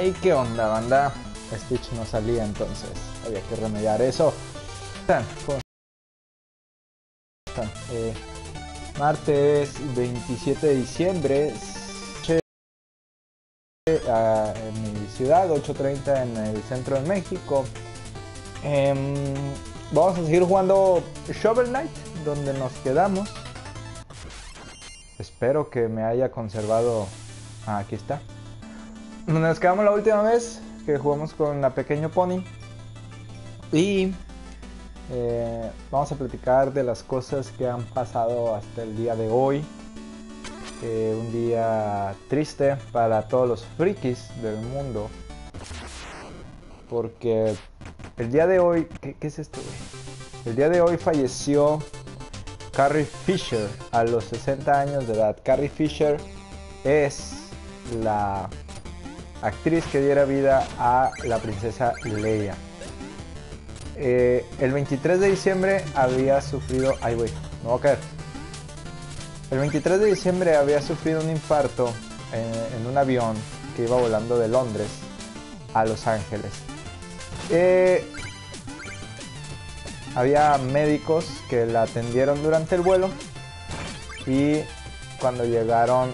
Hey, ¿qué onda, banda? Stitch no salía, entonces había que remediar eso. ¿Cómo están? Martes 27 de diciembre, en mi ciudad, 8:30 en el centro de México. Vamos a seguir jugando Shovel Knight, donde nos quedamos. Espero que me haya conservado. Aquí está. Donde nos quedamos la última vez, que jugamos con la Pequeño Pony. Y vamos a platicar de las cosas que han pasado hasta el día de hoy. Un día triste para todos los frikis del mundo. Porque el día de hoy... ¿Qué es esto, güey? El día de hoy falleció Carrie Fisher a los 60 años de edad. Carrie Fisher es la actriz que diera vida a la princesa Leia. El 23 de diciembre había sufrido... Ay, güey, me voy a caer. El 23 de diciembre había sufrido un infarto en un avión que iba volando de Londres a Los Ángeles. Había médicos que la atendieron durante el vuelo y cuando llegaron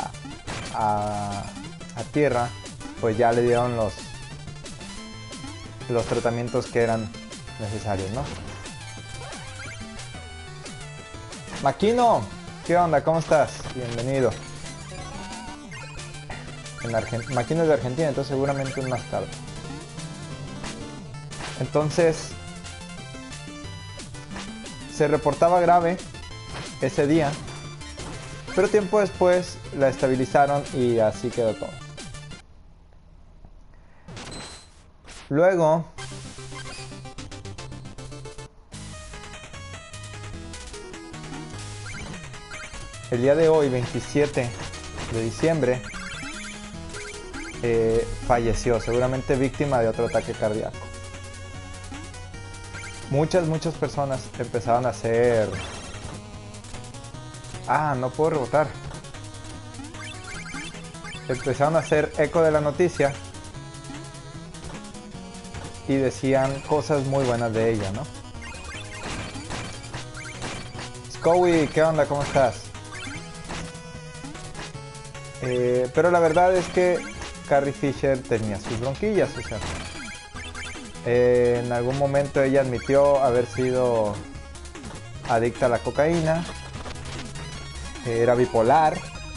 a tierra, pues ya le dieron los tratamientos que eran necesarios, ¿no? Maquino, ¿qué onda? ¿Cómo estás? Bienvenido. Maquino es de Argentina, entonces seguramente es más tarde. Entonces se reportaba grave ese día, pero tiempo después la estabilizaron y así quedó todo. Luego el día de hoy, 27 de diciembre, falleció, seguramente víctima de otro ataque cardíaco. Muchas personas empezaron a hacer... no puedo rebotar. Empezaron a hacer eco de la noticia y decían cosas muy buenas de ella, ¿no? Scowy, ¿qué onda? ¿Cómo estás? Pero la verdad es que Carrie Fisher tenía sus bronquillas, o sea, en algún momento ella admitió haber sido adicta a la cocaína, era bipolar,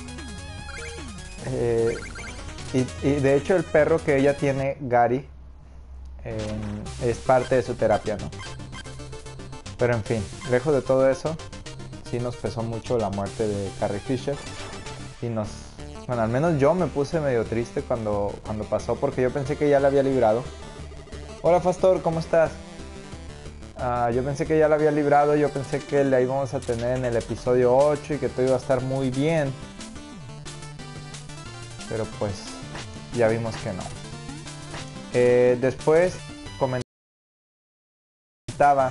y de hecho el perro que ella tiene, Gary, es parte de su terapia, ¿no? Pero en fin, lejos de todo eso, sí nos pesó mucho la muerte de Carrie Fisher y bueno, al menos yo me puse medio triste cuando pasó, porque yo pensé que ya la había librado. Hola Fastor, ¿cómo estás? Yo pensé que ya la había librado, yo pensé que la íbamos a tener en el episodio 8 y que todo iba a estar muy bien. Pero pues ya vimos que no. Después comentaba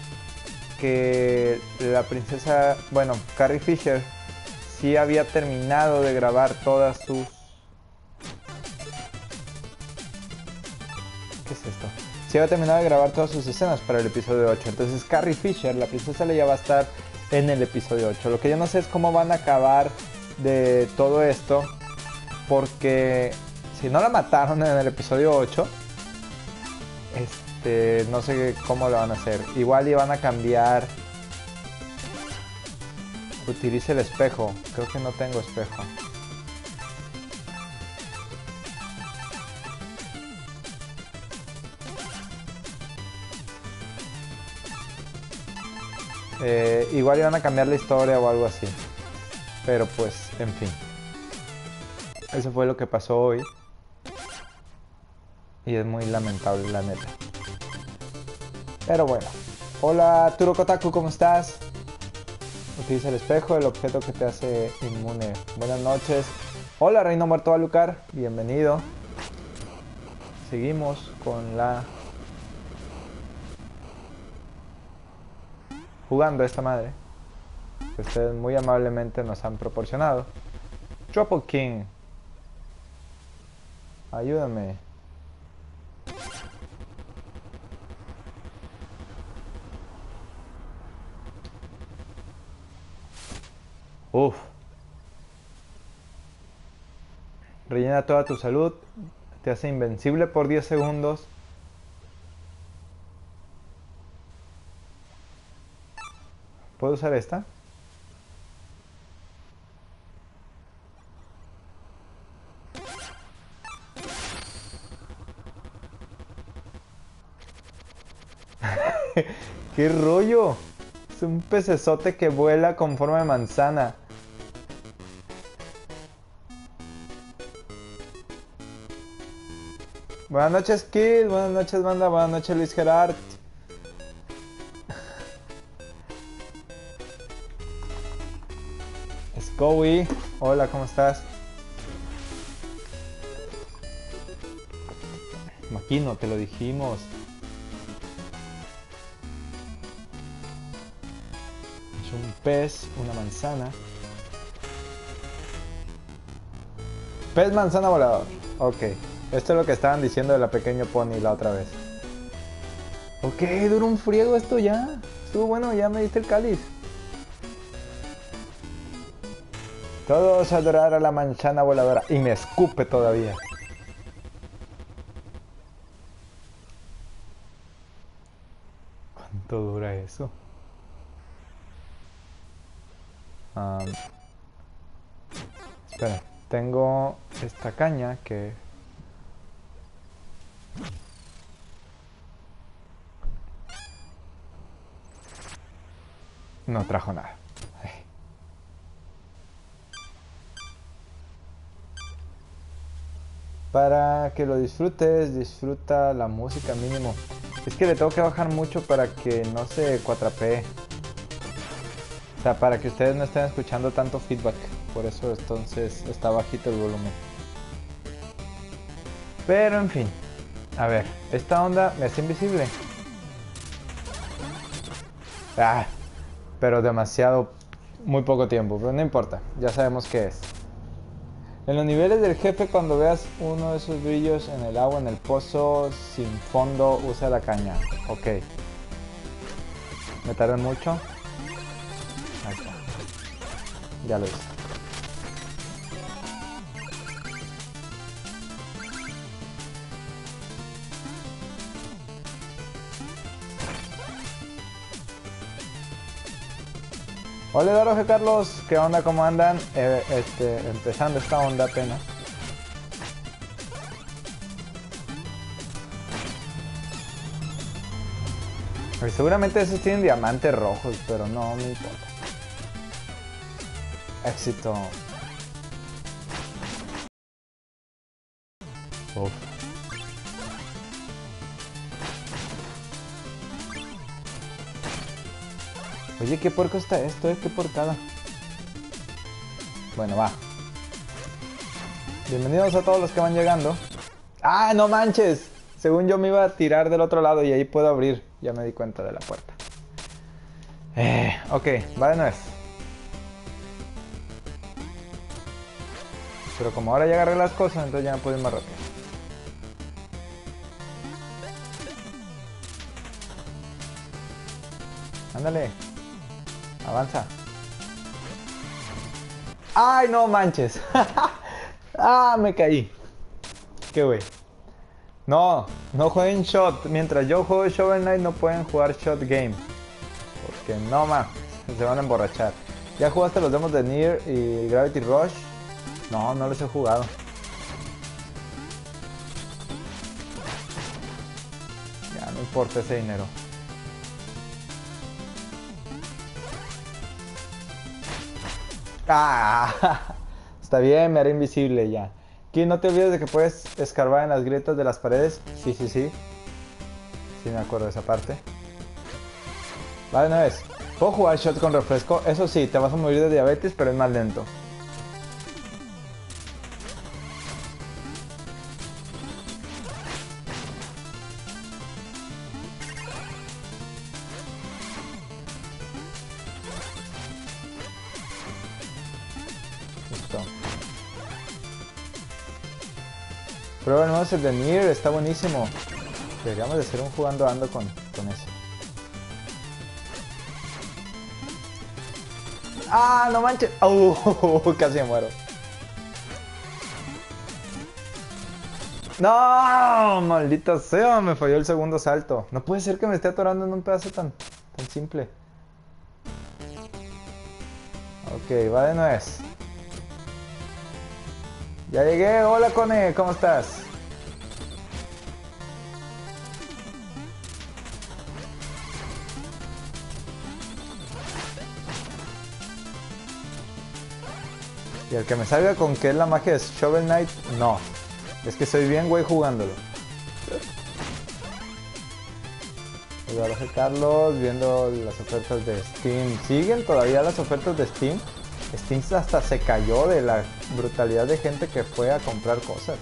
que la princesa, bueno, Carrie Fisher sí había terminado de grabar todas sus... ¿Qué es esto? Sí había terminado de grabar todas sus escenas para el episodio 8. Entonces Carrie Fisher, la princesa Leia, va a estar en el episodio 8. Lo que yo no sé es cómo van a acabar de todo esto, porque si no la mataron en el episodio 8, no sé cómo lo van a hacer. Igual iban a cambiar... Utilice el espejo. Creo que no tengo espejo. Igual iban a cambiar la historia o algo así. Pero pues, en fin. Eso fue lo que pasó hoy. Y es muy lamentable, la neta. Pero bueno. Hola, Turo Kotaku, ¿cómo estás? Utiliza el espejo, el objeto que te hace inmune. Buenas noches. Hola, Reino Muerto Alucard. Bienvenido. Seguimos con jugando esta madre que ustedes muy amablemente nos han proporcionado. Tropo King. Ayúdame. Uf. Rellena toda tu salud. Te hace invencible por 10 segundos. ¿Puedo usar esta? ¡Qué rollo! Es un pecesote que vuela con forma de manzana. Buenas noches, Kid. Buenas noches, banda. Buenas noches, Luis Gerard. Scowy. Hola, ¿cómo estás? Maquino, te lo dijimos. Es un pez, una manzana. Pez manzana volador. Ok. Esto es lo que estaban diciendo de la pequeña pony la otra vez. Ok, duró un friego esto ya. Estuvo bueno, ya me diste el cáliz. Todos adorar a la manzana voladora. Y me escupe todavía. ¿Cuánto dura eso? Espera, tengo esta caña que... No trajo nada. Para que lo disfrutes, disfruta la música mínimo. Es que le tengo que bajar mucho para que no se cuatrapee. O sea, para que ustedes no estén escuchando tanto feedback. Por eso entonces está bajito el volumen. Pero en fin. A ver, esta onda me hace invisible. Ah, pero demasiado, muy poco tiempo. Pero no importa, ya sabemos qué es. En los niveles del jefe, cuando veas uno de esos brillos en el agua, en el pozo, sin fondo, usa la caña. Ok. ¿Me tardé mucho? Ahí está. Ya lo hice. Hola Doroje Carlos, ¿qué onda? ¿Cómo andan? Empezando esta onda apenas. Pues seguramente esos tienen diamantes rojos, pero no me importa. Éxito. Uf. Oye, qué puerco está esto, qué porcada. Bueno, va. Bienvenidos a todos los que van llegando. ¡Ah, no manches! Según yo me iba a tirar del otro lado y ahí puedo abrir. Ya me di cuenta de la puerta. Ok, va de nuez. Pero como ahora ya agarré las cosas, entonces ya me puedo ir más rápido. Ándale. Avanza. ¡Ay, no manches! ¡Ah, me caí! ¡Qué güey! No, no jueguen Shot. Mientras yo juego Shovel Knight no pueden jugar Shot Game. Porque no más, se van a emborrachar. ¿Ya jugaste los demos de Nier y Gravity Rush? No, no los he jugado. Ya no importa ese dinero. ¡Ah! Está bien, me haré invisible ya. Aquí no te olvides de que puedes escarbar en las grietas de las paredes. Sí, sí, sí. Sí me acuerdo de esa parte. Vale, una vez. ¿Puedo jugar shot con refresco? Eso sí, te vas a morir de diabetes, pero es más lento. Listo. Prueba el mouse de Nier, está buenísimo. Deberíamos de hacer un jugando ando con eso. ¡Ah, no manches! Casi me muero. ¡No! Maldita sea, me falló el segundo salto. No puede ser que me esté atorando en un pedazo tan simple. Ok, va de nuez. Ya llegué, hola Cone, ¿cómo estás? Y el que me salga con que es la magia de Shovel Knight, no. Es que soy bien güey jugándolo. Gracias Carlos, viendo las ofertas de Steam. ¿Siguen todavía las ofertas de Steam? Steam hasta se cayó de la brutalidad de gente que fue a comprar cosas.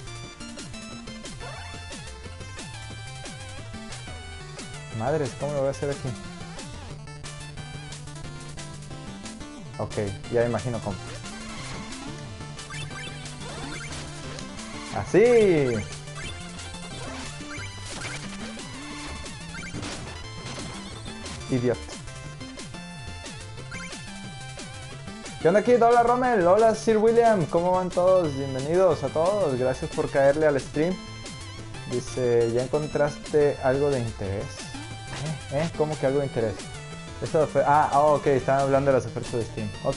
Madres, ¿cómo lo voy a hacer aquí? Ok, ya imagino cómo. ¡Así! Idiot. ¿Qué onda aquí? Hola Rommel, hola Sir William, ¿cómo van todos? Bienvenidos a todos, gracias por caerle al stream. Dice, ¿ya encontraste algo de interés? ¿Cómo que algo de interés? Eso fue... ok, estaban hablando de las ofertas de Steam, ok.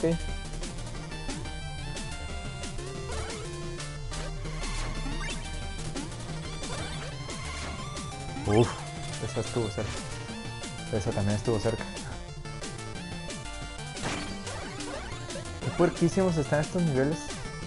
Uf, esa estuvo cerca. Esa también estuvo cerca. Qué puerquísimos están estos niveles.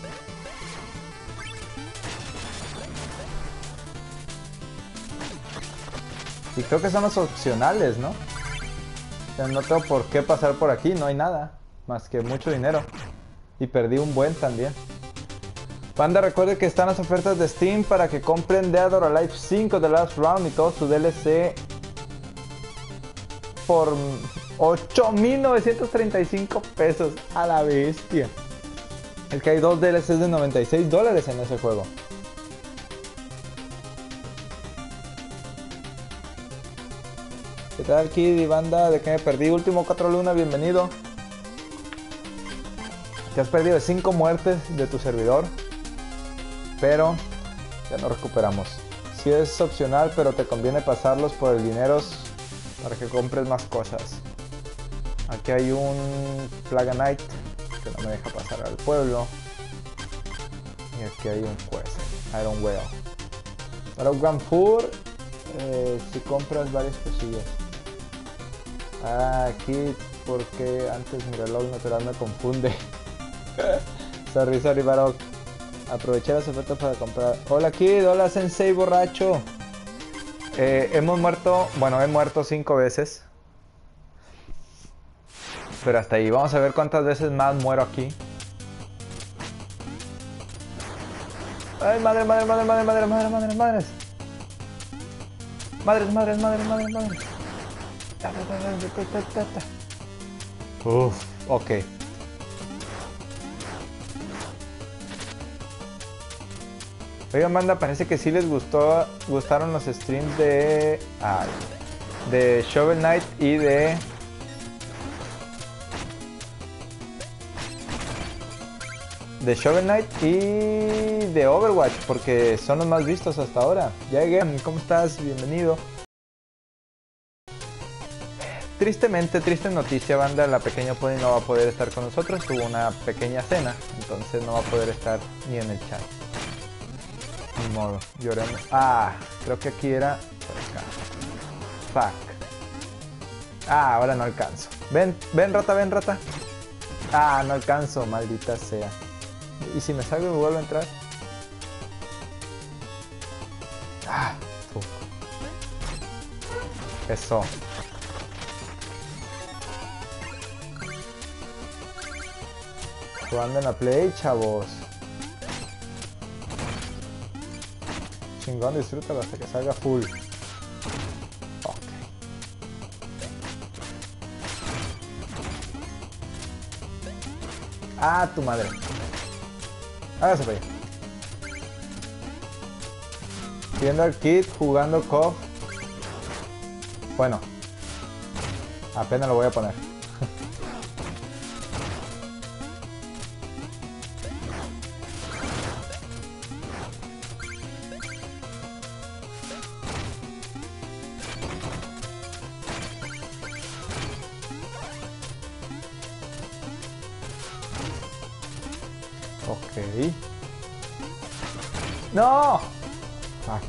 Y creo que son los opcionales, ¿no? O sea, no tengo por qué pasar por aquí, no hay nada. Más que mucho dinero. Y perdí un buen también. Banda, recuerde que están las ofertas de Steam para que compren Dead or Alive 5 The Last Round y todo su DLC por 8,935 pesos a la bestia. Es que hay dos DLCs de $96 en ese juego. ¿Qué tal, Kid y banda? ¿De qué me perdí? Último 4 Luna, bienvenido. Te has perdido de 5 muertes de tu servidor, pero ya nos recuperamos. Si es opcional, pero te conviene pasarlos por el dinero para que compres más cosas. Aquí hay un Plaga Knight que no me deja pasar al pueblo. Y aquí hay un quest, Iron Whale. Para Ganfur, si compras varias cosillas. Aquí porque antes mi reloj natural me confunde. sorry Barok. Aproveché las ofertas para comprar. Hola Kid, hola Sensei borracho. Hemos muerto, bueno, he muerto 5 veces. Pero hasta ahí, vamos a ver cuántas veces más muero aquí. Ay, madre. Madres. Uff, ok. Oigan, banda, parece que sí les gustaron los streams de Shovel Knight y de Shovel Knight y de Overwatch, porque son los más vistos hasta ahora. Ya llegué, ¿cómo estás? Bienvenido. Tristemente, triste noticia, banda, la pequeña Pony no va a poder estar con nosotros, tuvo una pequeña cena, entonces no va a poder estar ni en el chat. Ni modo, lloremos. Creo que aquí era por acá. Fuck. Ahora no alcanzo. Ven rata. No alcanzo, maldita sea. ¿Y si me salgo y me vuelvo a entrar? Eso. Jugando en la Play, chavos. Chingón, disfrútalo hasta que salga full. Ok. Tu madre. Hágase para allá. Viendo al Kid jugando KOF. Bueno, apenas lo voy a poner. Ok. ¡No! Fuck.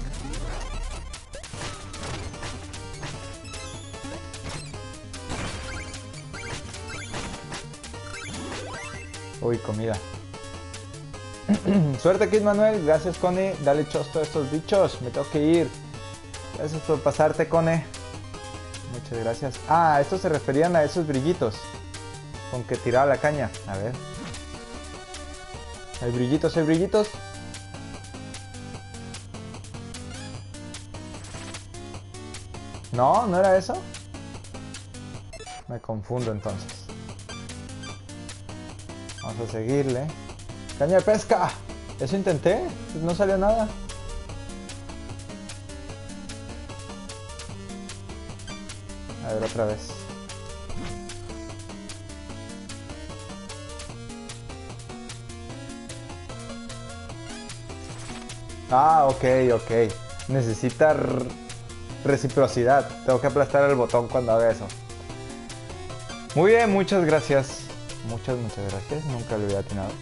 Uy, comida. Suerte, Kid Manuel. Gracias, Cone. Dale chosto a estos bichos. Me tengo que ir. Gracias por pasarte, Cone. Muchas gracias. Ah, estos se referían a esos brillitos con que tiraba la caña. A ver. Hay brillitos, hay brillitos. No, ¿no era eso? Me confundo entonces. Vamos a seguirle. ¡Caña de pesca! Eso intenté, no salió nada. A ver, otra vez. Ah, ok, ok. Necesita reciprocidad. Tengo que aplastar el botón cuando haga eso. Muy bien, muchas gracias. Muchas gracias. Nunca lo había atinado.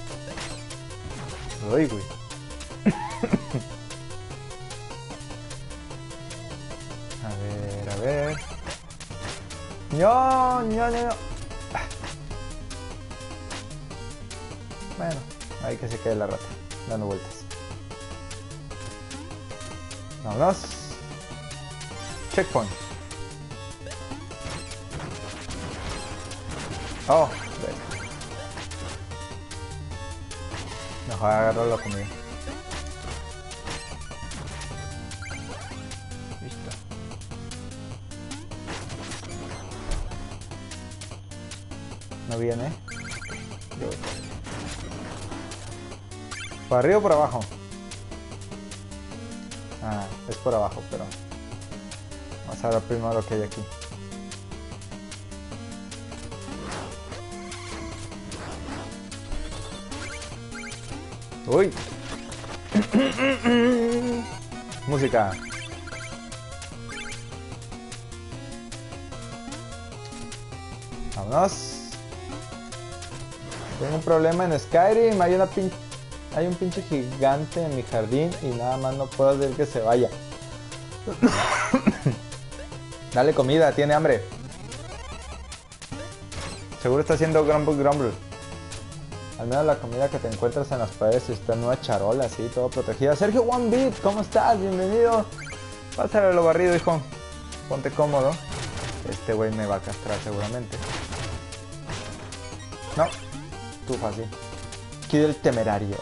Uy, güey. A ver. No. Bueno, hay que se quede la rata, dando vueltas. Vámonos. Checkpoint. Oh, mejor agarro la comida. Listo. No viene. Yo voy. ¿Por arriba o por abajo? Ah, es por abajo, pero vamos a ver primero lo que hay aquí. Uy. Música. Vámonos. Tengo un problema en Skyrim. Hay un pinche gigante en mi jardín y nada más no puedo hacer que se vaya. Dale comida, tiene hambre. Seguro está haciendo grumble. Al menos la comida que te encuentras en las paredes está en una charola, así, todo protegida. Sergio One Beat, ¿cómo estás? Bienvenido. Pásale lo barrido, hijo. Ponte cómodo. Este güey me va a castrar seguramente. No, tú fácil. Kid el temerario.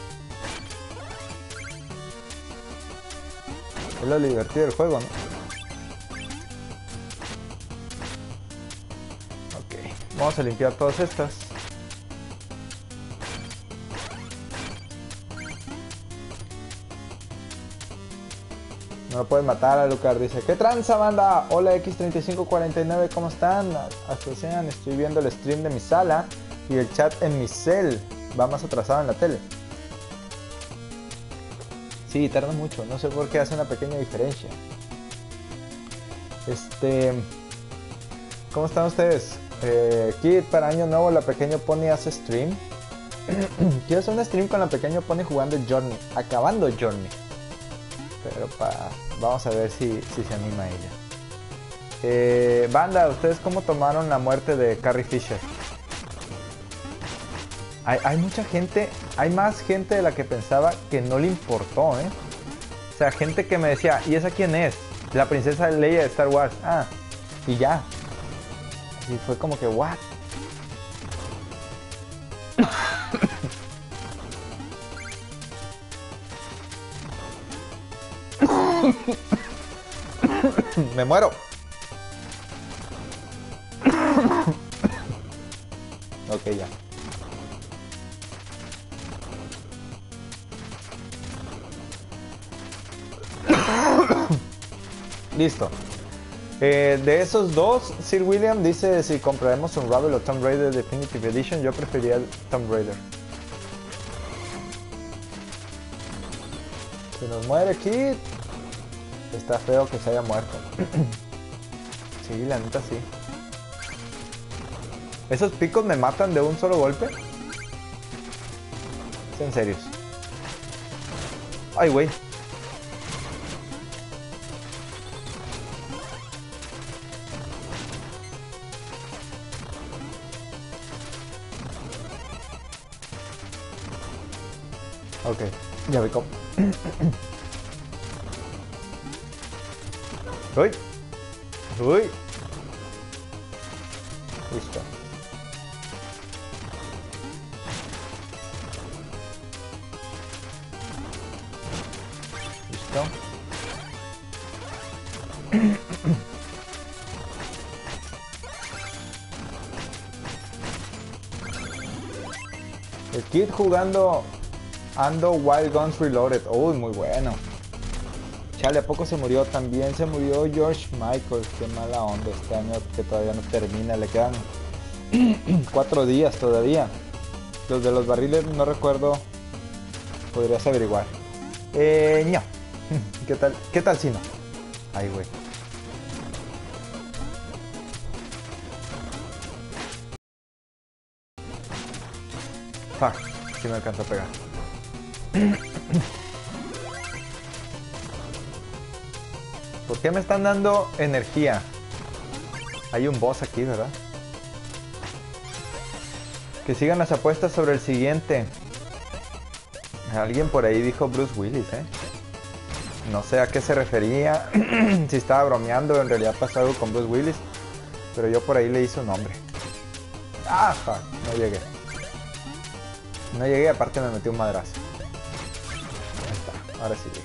Es lo divertido del juego, ¿no? Ok, vamos a limpiar todas estas. No lo pueden matar a Lucar, dice. ¿Qué tranza, banda? Hola X3549, ¿cómo están? Hasta sean, estoy viendo el stream de mi sala y el chat en mi cel. Va más atrasado en la tele. Sí, tarda mucho, no sé por qué, hace una pequeña diferencia. ¿Cómo están ustedes? Kid, para año nuevo la Pequeño Pony hace stream. Quiero hacer un stream con la Pequeño Pony jugando Journey, acabando Journey. Pero vamos a ver si se anima ella. Banda, ¿ustedes cómo tomaron la muerte de Carrie Fisher? Hay mucha gente, hay más gente de la que pensaba que no le importó, ¿eh? O sea, gente que me decía, ¿y esa quién es? La princesa Leia de Star Wars. Ah, y ya. Y fue como que, ¿what? Me muero. Ok, ya. Listo. De esos dos, Sir William dice si compraremos Unravel o Tomb Raider Definitive Edition. Yo preferiría el Tomb Raider. Se nos muere Kid. Está feo que se haya muerto. Sí, la neta sí. ¿Esos picos me matan de un solo golpe? Es en serio. Ay, güey. Ok, ya vi cómo. Uy. Uy. Listo. Listo. El Kid jugando Ando Wild Guns Reloaded. Uy, muy bueno. Chale, ¿a poco se murió? También se murió George Michael. Qué mala onda este año que todavía no termina. Le quedan 4 días todavía. Los de los barriles no recuerdo. Podrías averiguar. No. ¿Qué tal? ¿Qué tal si no? Ay, güey. Fuck. Sí me alcanzó a pegar. ¿Por qué me están dando energía? Hay un boss aquí, ¿verdad? Que sigan las apuestas sobre el siguiente. Alguien por ahí dijo Bruce Willis, ¿eh? No sé a qué se refería. Si estaba bromeando, en realidad pasó algo con Bruce Willis. Pero yo por ahí le hice un nombre. Ah, fuck, no llegué. No llegué, aparte me metí un madrazo. Ahí está, ahora sí llegué.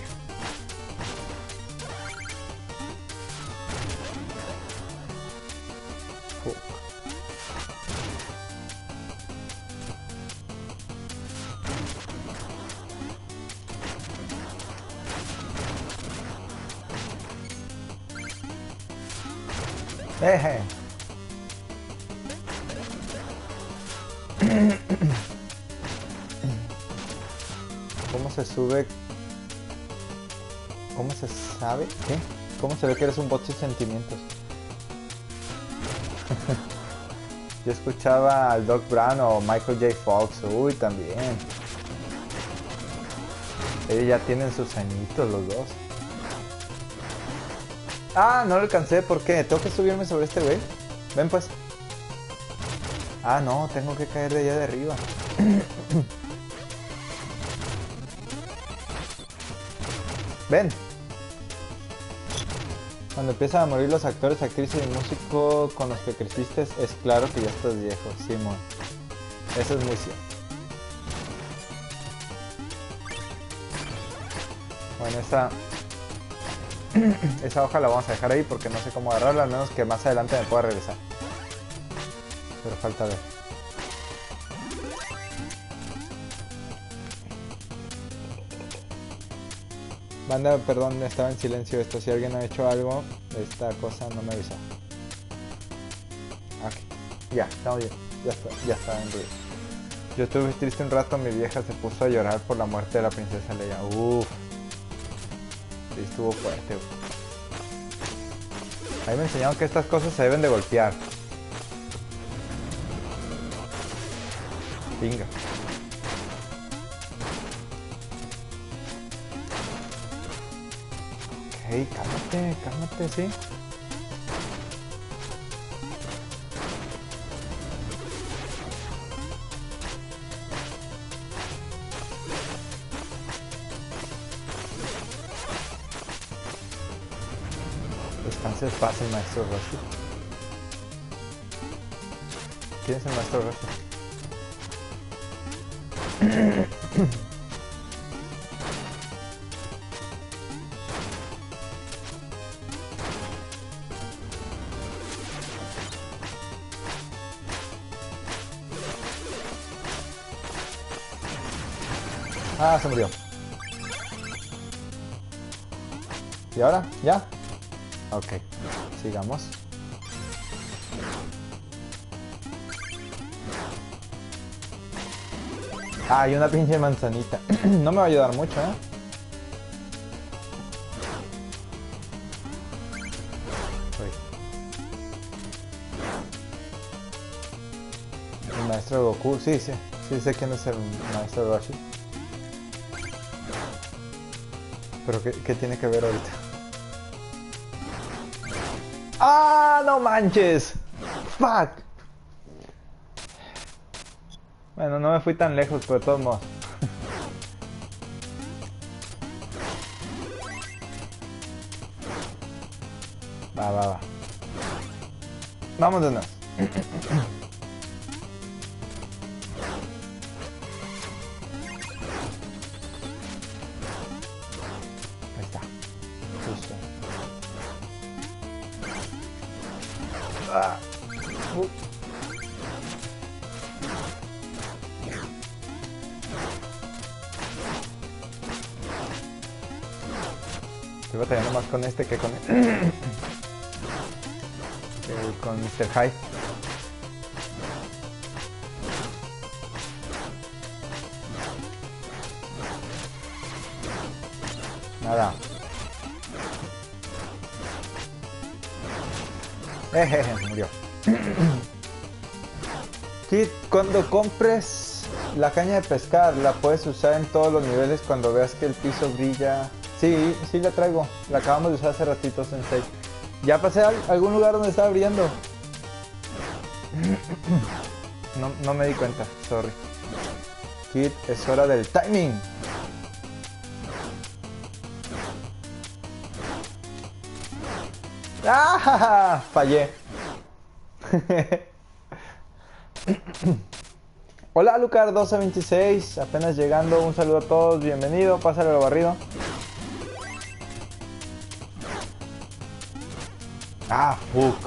Eje. ¿Cómo se sube? ¿Cómo se sabe? ¿Qué? ¿Cómo se ve que eres un bot sin sentimientos? Yo escuchaba al Doc Brown o Michael J. Fox. Uy, también. Ellos ya tienen sus añitos los dos. Ah, no lo alcancé. ¿Por qué? ¿Tengo que subirme sobre este güey? Ven pues. Ah, no, tengo que caer de allá de arriba. Ven. Cuando empiezan a morir los actores, actrices y músicos con los que creciste, es claro que ya estás viejo, Simón. Eso es muy cierto. Bueno, esa hoja la vamos a dejar ahí porque no sé cómo agarrarla, al menos que más adelante me pueda regresar. Pero falta ver. Banda, perdón, estaba en silencio esto. Si alguien ha hecho algo, esta cosa no me avisó. Ok, ya, estamos bien. Ya está en ruido. Yo estuve triste un rato, mi vieja se puso a llorar por la muerte de la princesa Leia. Uff. Sí, estuvo fuerte. Ahí me enseñaron que estas cosas se deben de golpear. Venga. Ok, cálmate, sí. Descanse fácil, maestro Roshi. ¿Quién es el maestro Roshi? Ah, se murió. ¿Y ahora? ¿Ya? Ok, sigamos. Ah, hay una pinche manzanita. No me va a ayudar mucho, ¿eh? Uy. El maestro Goku, sí, sí. Sí sé quién es el maestro Roshi. Pero ¿qué tiene que ver ahorita? ¡Ah, no manches! ¡Fuck! Bueno, no me fui tan lejos, pero de todos modos. Va, va, va. Vamos de nuevo. Ahí está. Justo. Ah. Estoy batallando más con este que con con Mr. High. Nada. Murió. Kit, cuando compres la caña de pescar, la puedes usar en todos los niveles cuando veas que el piso brilla. Sí, sí la traigo. La acabamos de usar hace ratito, Sensei. Ya pasé a algún lugar donde estaba brillando. No me di cuenta, sorry. Kit, es hora del timing. ¡Ah! Fallé. Hola Lucar 1226, apenas llegando, un saludo a todos, bienvenido, pásale lo barrido. Ah, fuck.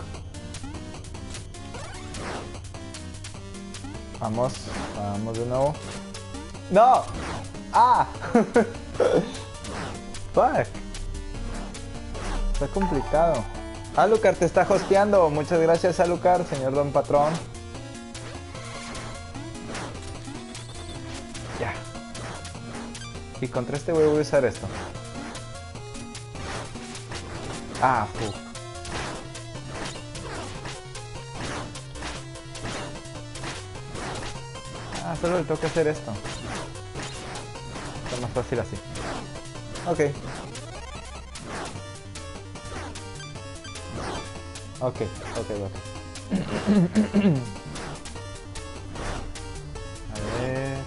Vamos, vamos de nuevo. ¡No! ¡Ah! Fuck. Está complicado. Alucard te está hosteando. Muchas gracias, Alucard, señor Don Patrón. Ya. Y contra este voy a usar esto. Ah, fuck. Ah, solo le tengo que hacer esto. Está más fácil así. Ok. Ok. A ver.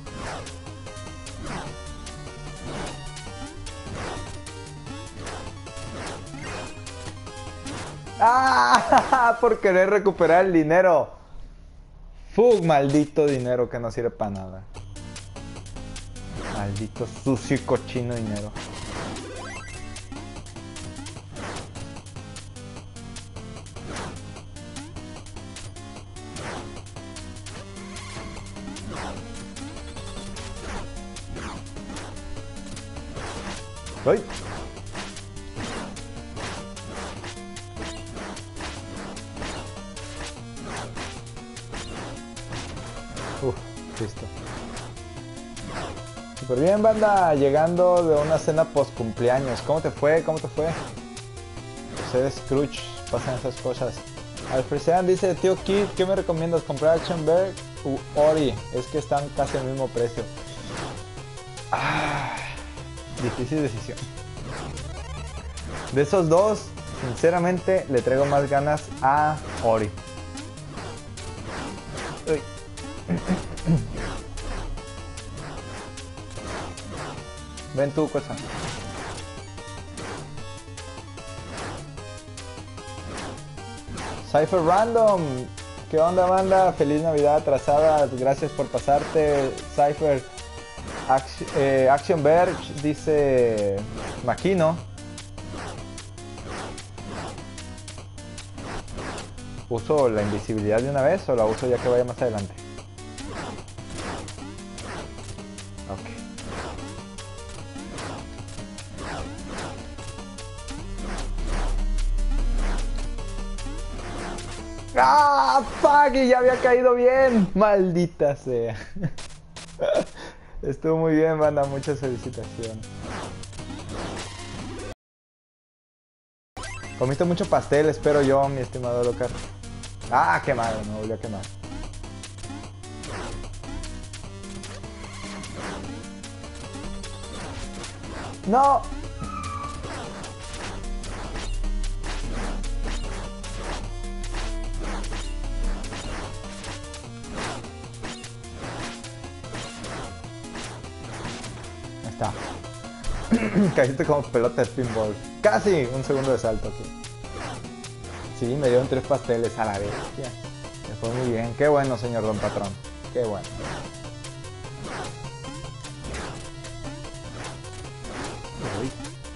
¡Ah! Por querer recuperar el dinero. Fug, maldito dinero que no sirve para nada. Maldito sucio y cochino dinero. ¡Ay! Listo. Súper bien, banda. Llegando de una cena post cumpleaños. ¿Cómo te fue? ¿Cómo te fue? Pues eres Scrooge. Pasan esas cosas. Alfresean dice, tío Kid, ¿qué me recomiendas? ¿Comprar Action Bear u Ori? Es que están casi al mismo precio. Ah, difícil decisión. De esos dos, sinceramente, le traigo más ganas a Ori. Uy. Ven tú, cosa. Cypher Random. ¿Qué onda, banda? Feliz Navidad atrasada. Gracias por pasarte, Cypher. Action Verge dice Maquino. ¿Uso la invisibilidad de una vez o la uso ya que vaya más adelante? Ok. ¡Ah! ¡Fuck! Y ya había caído bien. Maldita sea. Estuvo muy bien, banda. Muchas felicitaciones. Comiste mucho pastel, espero yo, mi estimado Locar. Ah, quemado, me volvió a quemar. ¡No! Ahí está. Caíste como pelota de pinball. Casi un segundo de salto aquí. Sí, me dieron 3 pasteles a la bestia. Me fue muy bien. Qué bueno, señor Don Patrón. Qué bueno. Uy.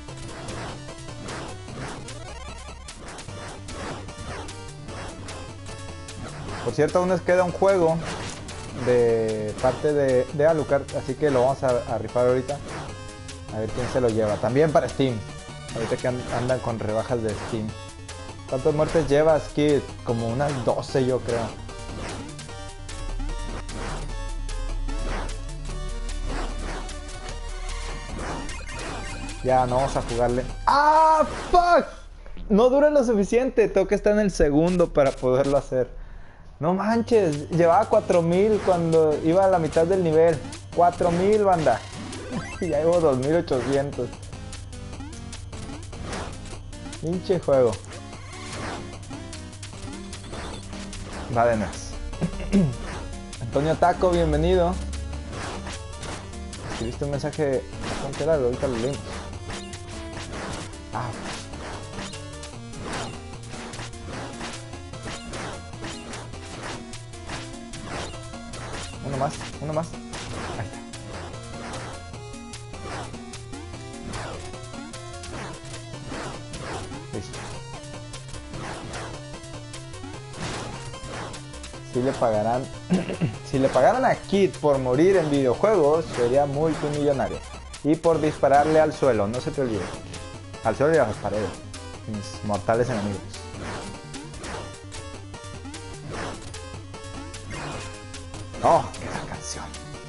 Por cierto, aún nos queda un juego de parte de Alucard, así que lo vamos a rifar ahorita. A ver quién se lo lleva. También para Steam. Ahorita que andan con rebajas de Steam. ¿Cuántas muertes llevas, Kid? Como unas 12 yo creo. Ya, no vamos a jugarle. ¡Ah, fuck! No dura lo suficiente. Tengo que estar en el segundo para poderlo hacer. No manches. Llevaba 4000 cuando iba a la mitad del nivel. 4000, banda. Y ya llevo 2800. Pinche juego. Va de más. Antonio Taco, bienvenido. Escribiste un mensaje bastante largo, ahorita lo leímos. Ah. Uno más, uno más. Ahí está. Listo. Si le pagarán, si le pagaran a Kid por morir en videojuegos, sería multimillonario. Y por dispararle al suelo, no se te olvide. Al suelo y a las paredes. Mis mortales enemigos. Oh, qué gran canción.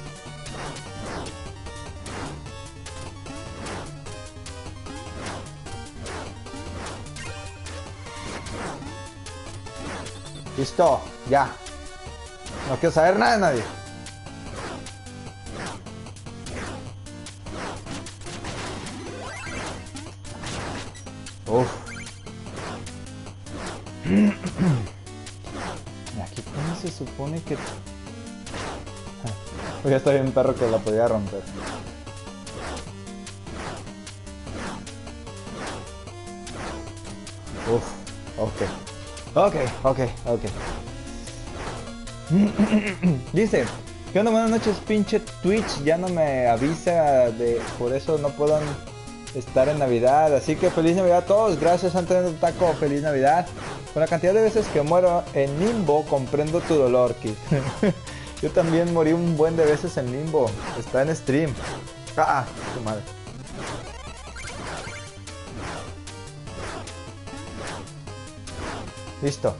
Listo, ya. No quiero saber nada de nadie. Uf. Y aquí cómo se supone que... Ya estoy un perro que la podía romper. Uf, ok. Dice, ¿qué onda? Buenas noches, pinche Twitch, ya no me avisa por eso no puedo estar en Navidad, así que feliz Navidad a todos, gracias Antonio Taco, feliz Navidad. Con la cantidad de veces que muero en Limbo, comprendo tu dolor, Kid. Yo también morí un buen de veces en Limbo, está en stream. Ah, su madre. Listo.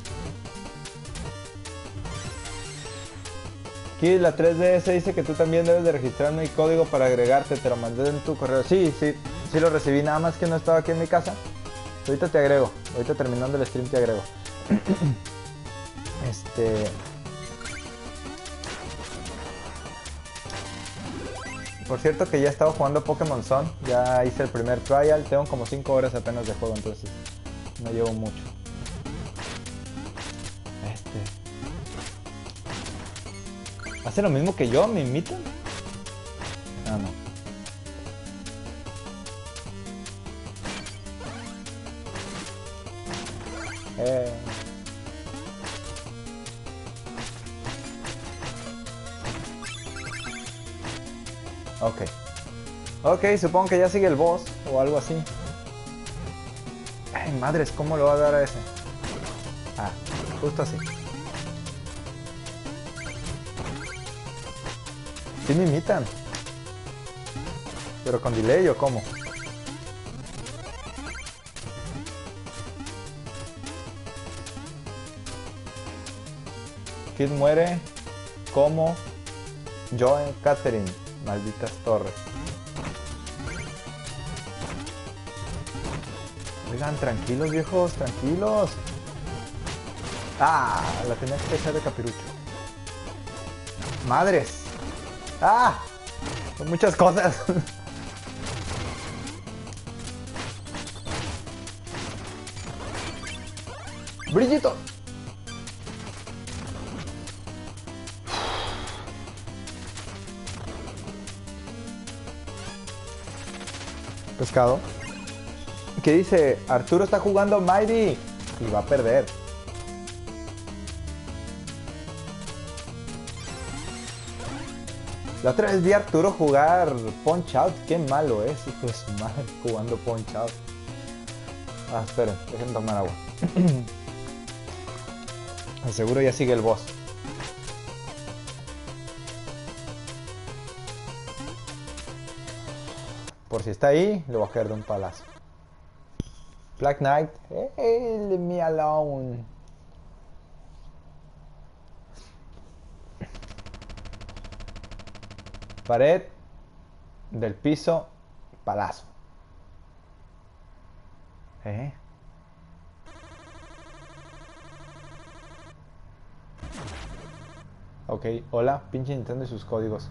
Aquí la 3DS dice que tú también debes de registrar mi código para agregarte, te lo mandé en tu correo. Sí lo recibí, nada más que no estaba aquí en mi casa. Ahorita te agrego, ahorita terminando el stream te agrego. Por cierto que ya he estado jugando Pokémon Sun, ya hice el primer trial, tengo como 5 horas apenas de juego, entonces no llevo mucho. ¿Hace lo mismo que yo? ¿Me imitan? Ah, no. Ok, supongo que ya sigue el boss o algo así. Ay, madres, ¿cómo lo va a dar a ese? Ah, justo así. Sí me imitan. ¿Pero con delay o cómo? Kid muere como yo en Catherine. Malditas torres. Oigan, tranquilos viejos, tranquilos. Ah, la tenía que echar de capirucho. Madres. Ah, son muchas cosas. Brillito. Pescado. ¿Qué dice? Arturo está jugando Mighty y va a perder. La otra vez vi a Arturo jugar Punch Out. Qué malo es, hijo de su madre, jugando Punch Out. Ah, esperen, dejen tomar agua. Seguro ya sigue el boss. Por si está ahí, le voy a caer de un palazo. Black Knight, hey, leave me alone. Pared del piso, palazo. Ok, hola, pinche Nintendo y sus códigos.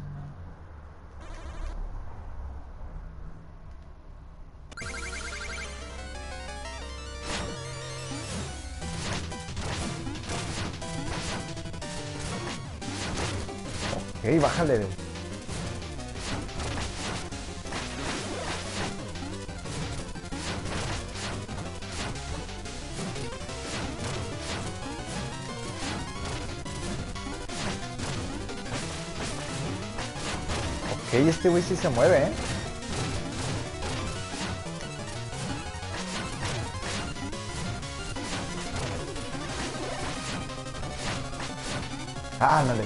Ok, bájale. Ok, este güey sí se mueve, ¿eh? Ah, no le vi.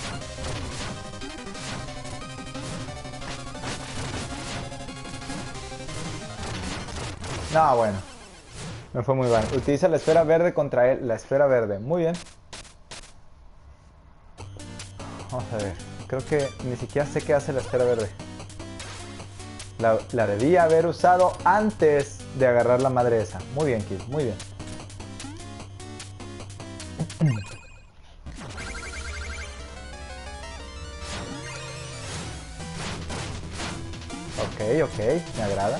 No, bueno. Me fue muy mal. Utiliza la esfera verde contra él. La esfera verde. Muy bien. Vamos a ver. Creo que ni siquiera sé qué hace la esfera verde. La debía haber usado antes de agarrar la madre esa. Muy bien, Kid. Muy bien. Ok, me agrada.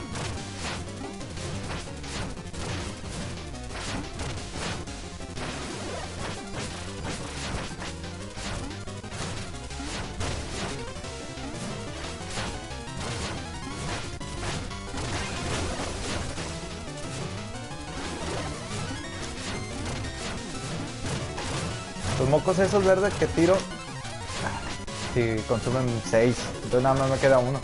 Los mocos esos verdes que tiro, si consumen 6, entonces nada más me queda uno.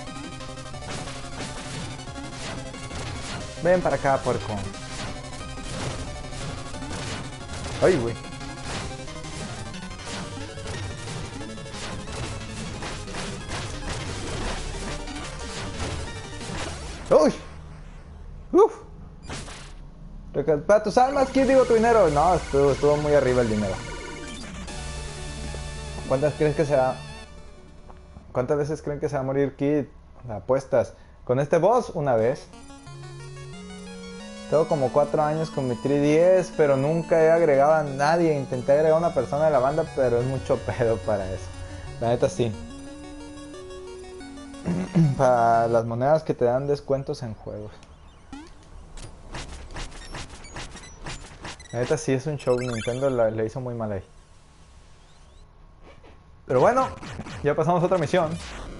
Ven para acá, puerco. Ay, güey. ¡Uy! ¡Uf! Recupera tus almas, Kid, digo tu dinero. No, estuvo muy arriba el dinero. ¿Cuántas crees que sea? ¿Cuántas veces creen que se va a morir Kid? Apuestas. Con este boss, una vez. Tengo como 4 años con mi 3DS, pero nunca he agregado a nadie. Intenté agregar a una persona de la banda, pero es mucho pedo para eso. La neta sí. Para las monedas que te dan descuentos en juegos. La neta sí es un show. Nintendo le hizo muy mal ahí. Pero bueno, ya pasamos a otra misión.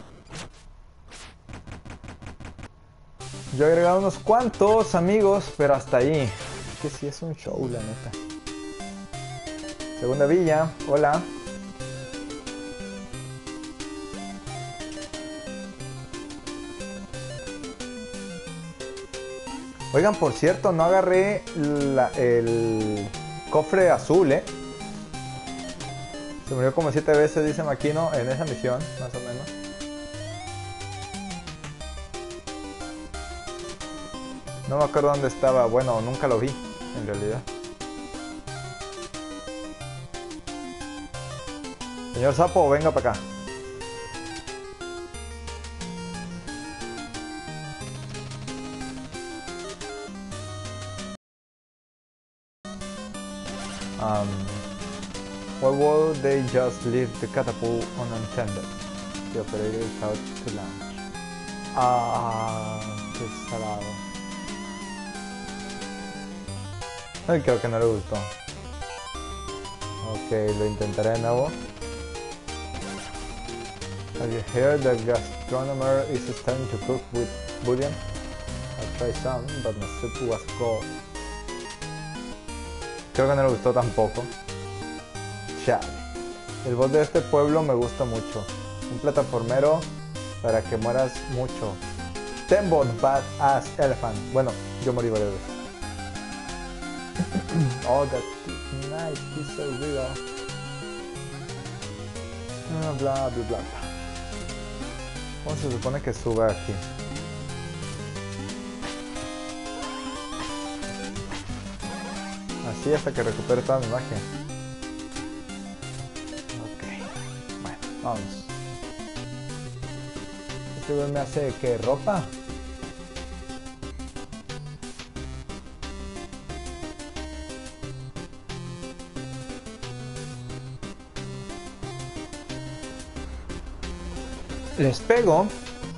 Yo he agregado unos cuantos amigos, pero hasta ahí. Es que sí es un show, la neta. Segunda villa, hola. Oigan, por cierto, no agarré el cofre azul, ¿eh? Se murió como 7 veces, dice Maquino, en esa misión, más o menos. No me acuerdo dónde estaba. Bueno, nunca lo vi, en realidad. Señor Sapo, venga para acá. Why would they just leave the catapult unattended? The operator is out to launch. Ah, qué salado. Ay, creo que no le gustó. Ok, lo intentaré de nuevo. Have you heard the gastronomer is starting to cook with bouillon? I tried some, but my soup was cold. Creo que no le gustó tampoco. Chale. El boss de este pueblo me gusta mucho. Un plataformero para que mueras mucho. Tembot Badass Elephant. Bueno, yo morí varias veces. Oh, that's nice. He's so real. Bla, bla, bla. ¿Cómo se supone que sube aquí? Así hasta que recupere toda mi magia. Ok. Bueno, vamos. Este güey me hace ¿qué? ¿Ropa? Les pego.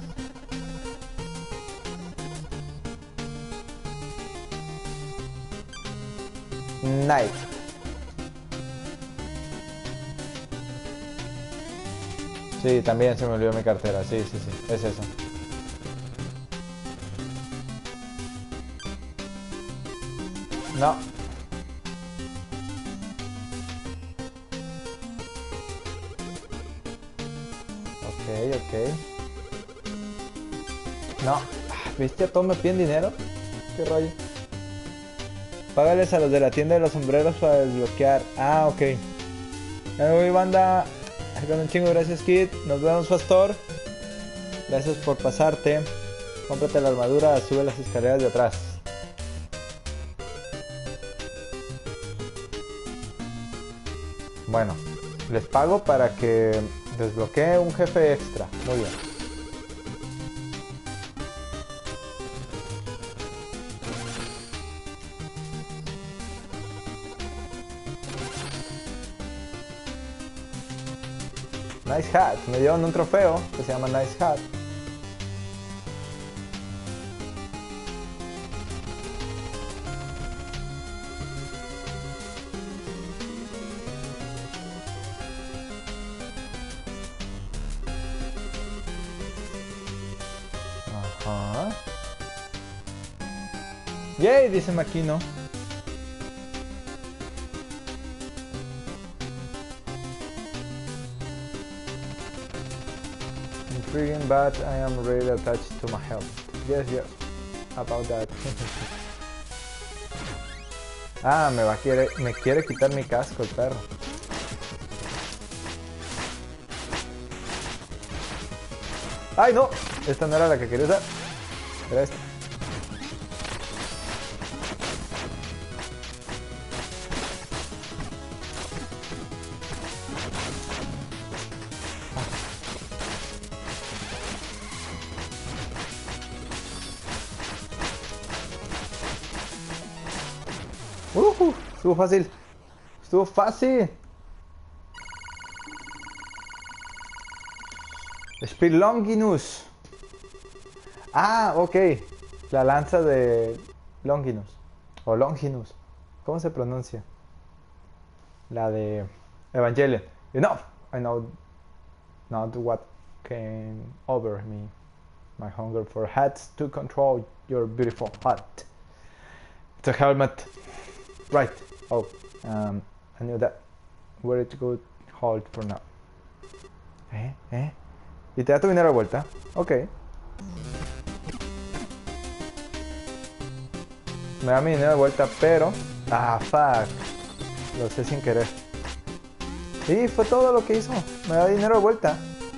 Knife. Sí, también se me olvidó mi cartera. Sí, sí, sí. Es eso. No. Ok, ok. No. ¿Viste? A todos me piden dinero. ¿Qué rollo? Págales a los de la tienda de los sombreros para desbloquear. Ah, ok. Ya me voy, banda. Con un chingo, gracias, Kid. Nos vemos, Pastor. Gracias por pasarte. Cómprate la armadura, sube las escaleras de atrás. Bueno, les pago para que desbloquee un jefe extra. Muy bien. Nice Hat. Me dieron un trofeo que se llama Nice Hat. Ajá. Yay, dice Makino. Intriguing, but I am really attached to my health. Yes, yes. About that. Ah, me quiere quitar mi casco el perro. ¡Ay, no! Esta no era la que quería usar. Era esta. Estuvo fácil. Estuvo fácil. Speed Longinus. Ah, ok. La lanza de Longinus. O Longinus. ¿Cómo se pronuncia? La de Evangelion. Enough. I know not what came over me. My hunger for hats to control your beautiful heart. It's a helmet. Right. Oh, I knew that. Where to go hold for now. ¿Y te da tu dinero de vuelta? Ok. Me da mi dinero de vuelta, pero... Ah, fuck. Lo sé sin querer. Sí, fue todo lo que hizo. Me da dinero de vuelta.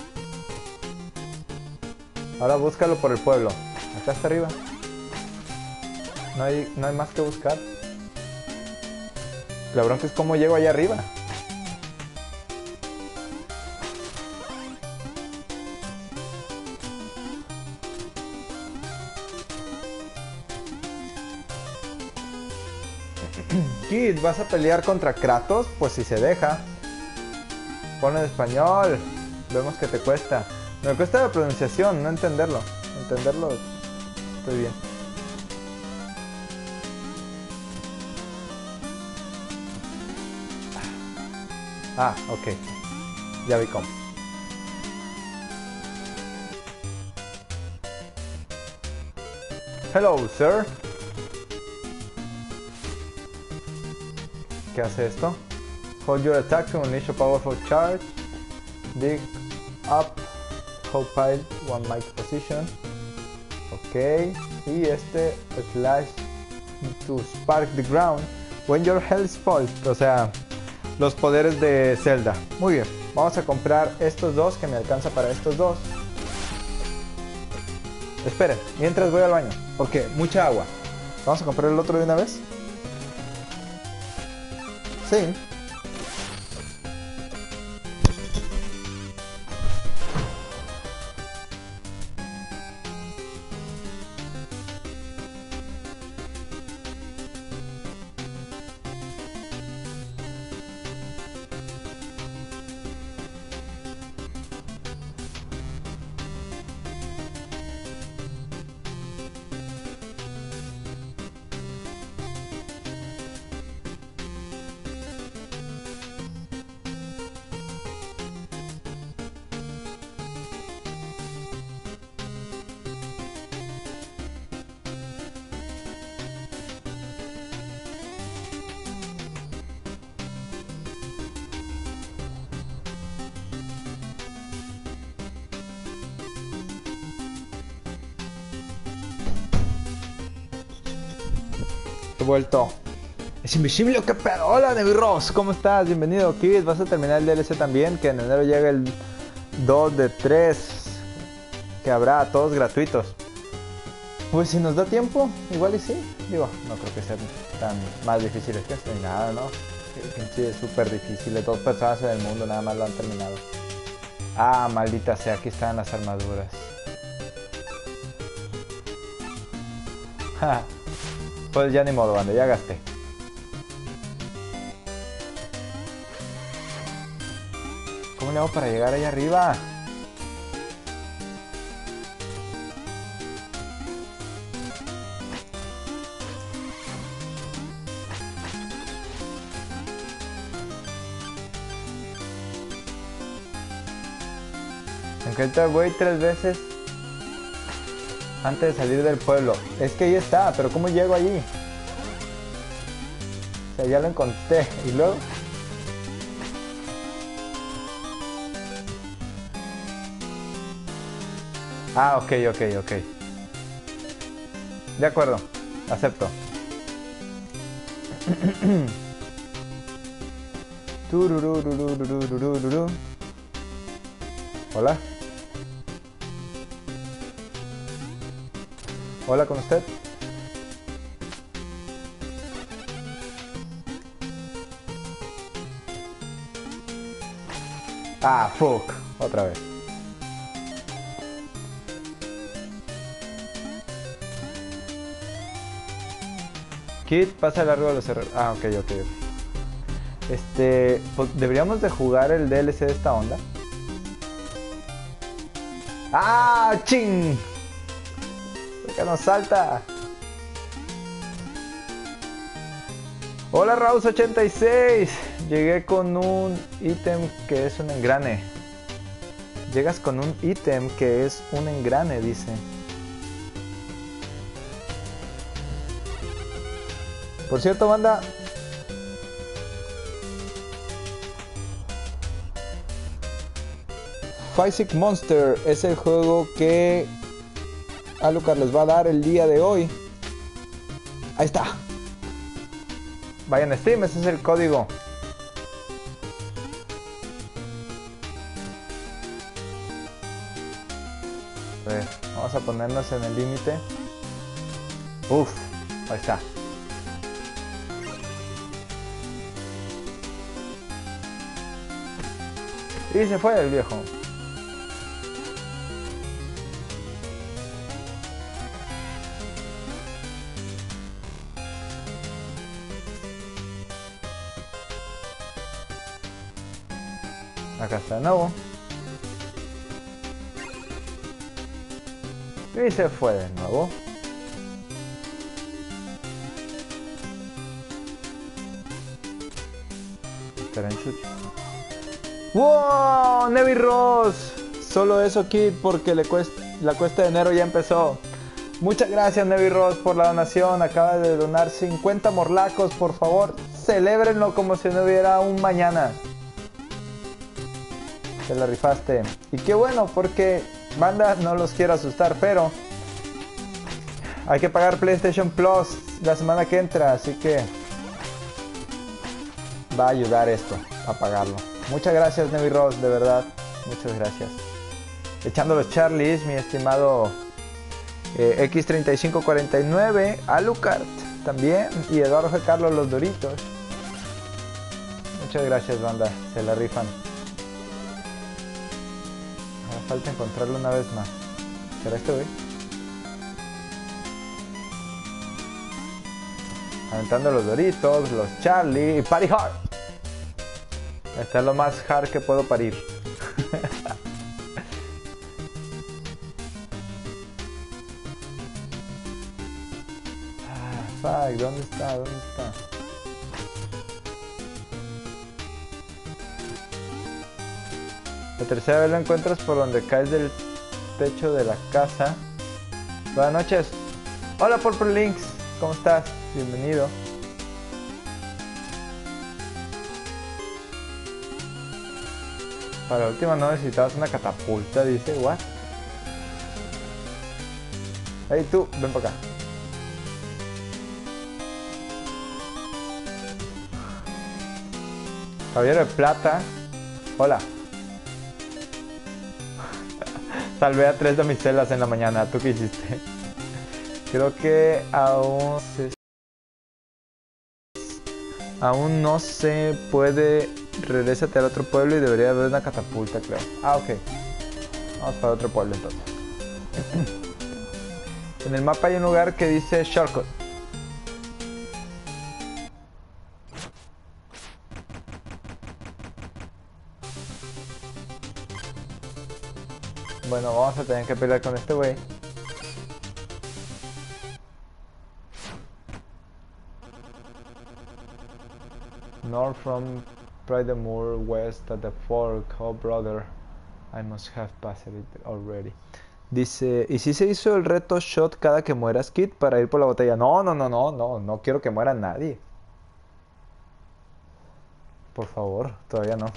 Ahora búscalo por el pueblo. Acá está arriba. No hay más que buscar. La bronca es cómo llego allá arriba. Kid, ¿vas a pelear contra Kratos? Pues si se deja. Pon en español. Vemos que te cuesta. Me cuesta la pronunciación, no entenderlo. Entenderlo, estoy bien. Ah, ok. Ya vi cómo. Hello, sir. ¿Qué hace esto? Hold your attack to unleash a powerful charge. Dig up, hold pile, one mic position. Ok. Y este slash to spark the ground when your health falls. O sea, los poderes de Zelda. Muy bien. Vamos a comprar estos dos, que me alcanza para estos dos. Esperen, mientras voy al baño, porque mucha agua. Vamos a comprar el otro de una vez. Sí. He vuelto. Es invisible, ¿qué pedo? Hola, Nevi Ross, ¿cómo estás? Bienvenido, Kid. ¿Vas a terminar el DLC también? Que en enero llega el 2 de 3. Que habrá, todos gratuitos. Pues si nos da tiempo, igual y sí. Digo, no creo que sean tan más difíciles que esto ni nada, ¿no? Sí, es súper difícil. 2 personas en el mundo nada más lo han terminado. Ah, maldita sea, aquí están las armaduras. Ja. Pues ya ni modo, banda, ya gasté. ¿Cómo le hago para llegar ahí arriba? Encuentra güey 3 veces antes de salir del pueblo. Es que ahí está, pero ¿cómo llego allí? O sea, ya lo encontré. ¿Y luego? Ah, ok. De acuerdo, acepto. Tururururururururu. Hola. Hola con usted. Ah, fuck. Otra vez. Kit pasa largo de los errores. Ah, ok. Pues deberíamos de jugar el DLC de esta onda. ¡Ah! ¡Ching! ¿Por qué nos salta? Hola Raus86. Llegué con un ítem que es un engrane. Llegas con un ítem que es un engrane, dice. Por cierto, banda, Physic Monster es el juego que Alucard les va a dar el día de hoy. Ahí está. Vayan a Steam, ese es el código. A ver, vamos a ponernos en el límite. Uf, ahí está. Y se fue el viejo. Acá está de nuevo. Y se fue de nuevo. ¡Wow! Nevi Ross. Solo eso, Kid, porque la cuesta de enero ya empezó. Muchas gracias, Nevi Ross, por la donación. Acaba de donar 50 morlacos. Por favor, celébrenlo como si no hubiera un mañana. Te la rifaste. Y qué bueno, porque banda, no los quiero asustar, pero hay que pagar PlayStation Plus la semana que entra, así que va a ayudar esto a pagarlo. Muchas gracias, Nevi Ross, de verdad. Muchas gracias. Echando los Charlies, mi estimado X3549, Alucard también, y Eduardo G. Carlos los Doritos. Muchas gracias, banda, se la rifan. Ahora falta encontrarlo una vez más. ¿Será este güey? Aventando los Doritos, los Charlie y Party Hard. Este es lo más hard que puedo parir. Fuck, ¿dónde está? ¿Dónde está? La tercera vez lo encuentras por donde caes del techo de la casa. Buenas noches. Hola, Purple Links. ¿Cómo estás? Bienvenido. Para la última no necesitabas una catapulta, dice. What? Hey, tú, ven para acá. Caballero de plata. Hola. Salvé a 3 damiselas en la mañana. ¿Tú qué hiciste? Creo que aún no se puede. Regrésate al otro pueblo y debería haber una catapulta, creo. Ah, ok. Vamos para otro pueblo entonces. En el mapa hay un lugar que dice Shortcut. Bueno, vamos a tener que pelear con este güey. North from Pridemoor, west at the fork. Oh brother, I must have passed it already. Dice, ¿y si se hizo el reto shot cada que mueras, Kid, para ir por la botella? No quiero que muera nadie. Por favor, todavía no.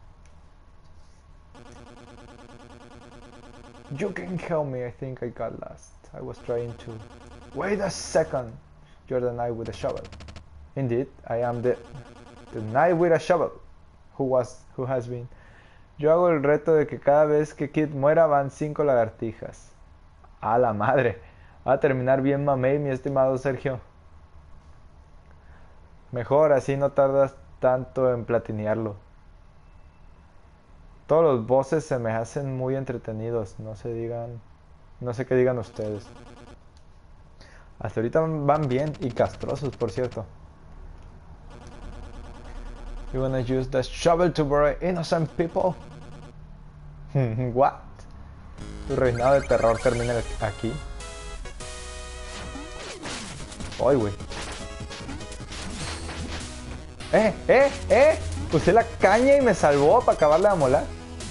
You can help me, I think I got lost. I was trying to... Wait a second! You're the knight with a shovel. Indeed, I am the knight with a shovel. Who has been. Yo hago el reto de que cada vez que Kid muera van 5 lagartijas. ¡A la madre! Va a terminar bien mamey, mi estimado Sergio. Mejor, así no tardas tanto en platinearlo. Todos los bosses se me hacen muy entretenidos, no sé qué digan ustedes. Hasta ahorita van bien y castrosos, por cierto. You wanna use the shovel to bury innocent people? What? Tu reinado de terror termina aquí. Ay, güey. Usé la caña y me salvó para acabarle de molar.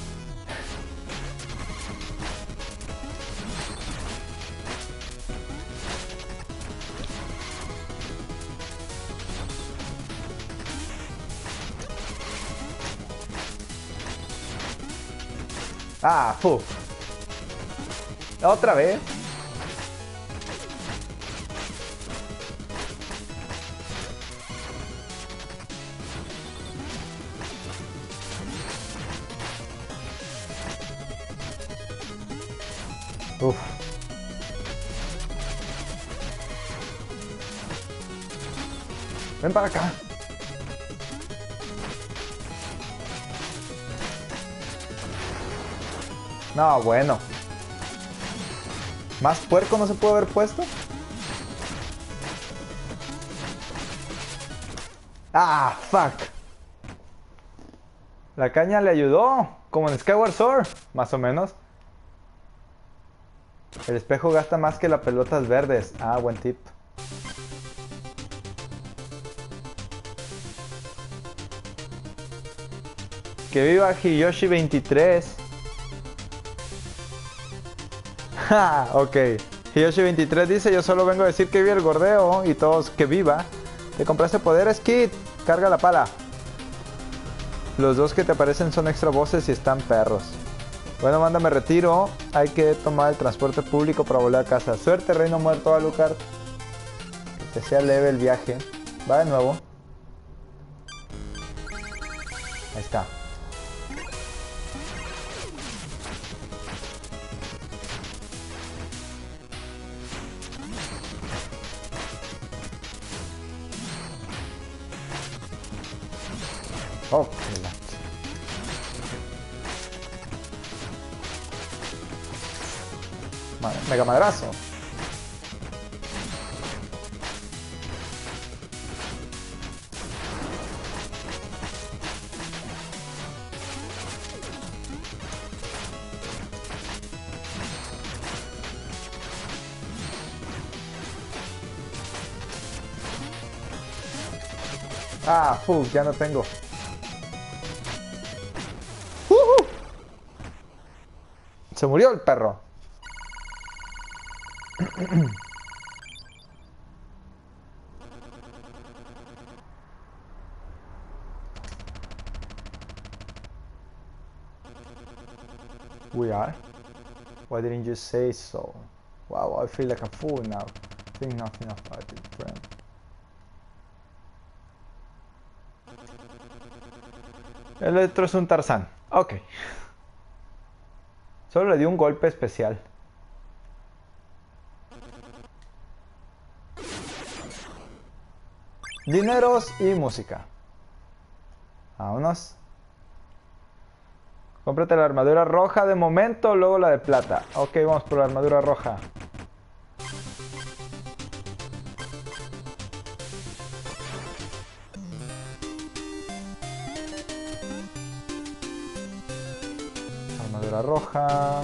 Ah, fu. Otra vez. Uf. Ven para acá. No, bueno. ¿Más puerco no se puede haber puesto? Ah, fuck. La caña le ayudó, como en Skyward Sword, más o menos. El espejo gasta más que las pelotas verdes. Ah, buen tip. Que viva Hiyoshi 23. Ja, ok. Hiyoshi 23 dice, yo solo vengo a decir que vive el gordeo. Y todos, que viva. ¿Te compraste poderes, Kid? Carga la pala. Los dos que te aparecen son extra voces y están perros. Bueno, manda, me retiro. Hay que tomar el transporte público para volver a casa. Suerte, reino muerto, Alucard. Que sea leve el viaje. Va de nuevo. Ahí está. Oh, qué la... Mega madrazo. Ah, ya no tengo. Se murió el perro. We are? Why didn't you say so? Wow, I feel like a fool now. Think nothing about it, friend. El otro es un Tarzán. Ok. Solo le dio un golpe especial. Dineros y música. Vámonos. Cómprate la armadura roja de momento, luego la de plata. Ok, vamos por la armadura roja. Armadura roja.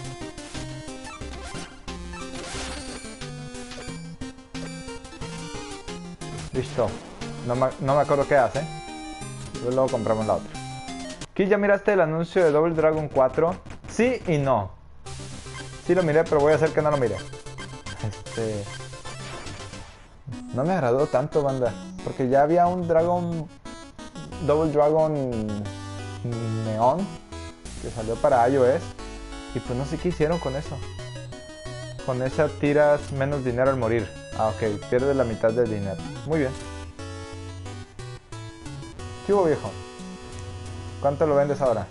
Listo. No me acuerdo qué hace. Luego compramos la otra. Aquí ya miraste el anuncio de Double Dragon 4. Sí y no. Sí lo miré, pero voy a hacer que no lo mire. No me agradó tanto, banda. Porque ya había un Double Dragon Neon que salió para iOS. Y pues no sé qué hicieron con eso. Con esa tiras menos dinero al morir. Ah, ok. Pierdes la mitad del dinero. Muy bien. ¿Qué hubo, viejo? ¿Cuánto lo vendes ahora?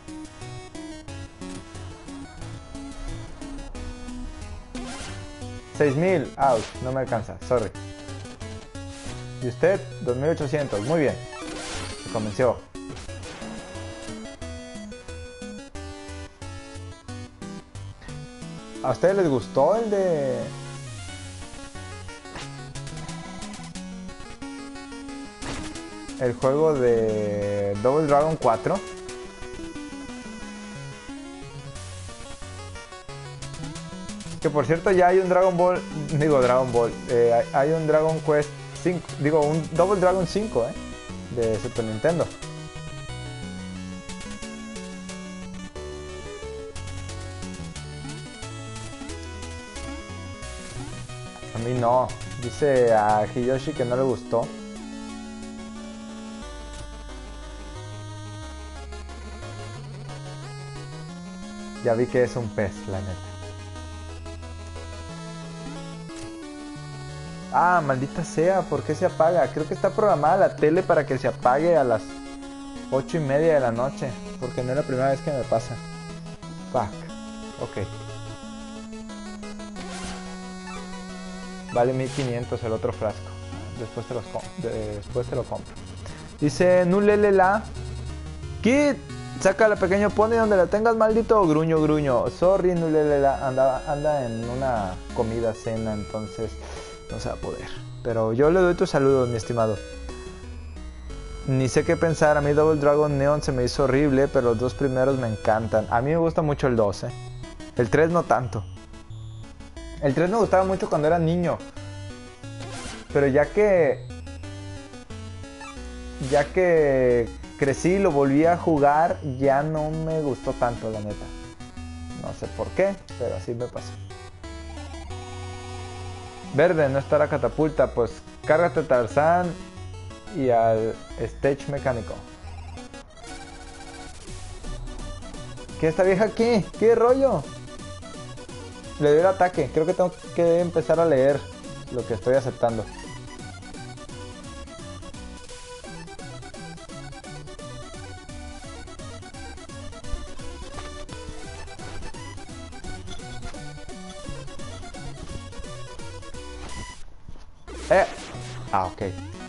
$6,000. Ouch, no me alcanza. Sorry. ¿Y usted? 2,800. Muy bien. Se convenció. ¿A ustedes les gustó el de... el juego de Double Dragon 4? Que por cierto ya hay un Dragon Ball, hay un Dragon Quest 5, un Double Dragon 5, de Super Nintendo. A mí no, dice a Hiyoshi que no le gustó. Ya vi que es un pez, la neta. Ah, maldita sea, ¿por qué se apaga? Creo que está programada la tele para que se apague a las 8:30 de la noche. Porque no es la primera vez que me pasa. Fuck. Ok. Vale 1,500 el otro frasco. Después te lo compro. Dice Nulelela. Kid, saca la pequeño pony donde la tengas, maldito. Gruño, gruño. Sorry, Nulelela. Anda en una comida, cena, entonces no se va a poder. Pero yo le doy tus saludos, mi estimado. Ni sé qué pensar. A mí Double Dragon Neon se me hizo horrible, pero los dos primeros me encantan. A mí me gusta mucho el 2, ¿eh? El 3 no tanto. El 3 me gustaba mucho cuando era niño. Pero ya que crecí y lo volví a jugar, ya no me gustó tanto, la neta. No sé por qué, pero así me pasó. Verde, no está la catapulta. Pues cárgate Tarzán y al stage mecánico. ¿Qué esta vieja aquí? ¿Qué rollo? Le doy el ataque. Creo que tengo que empezar a leer lo que estoy aceptando. Ok.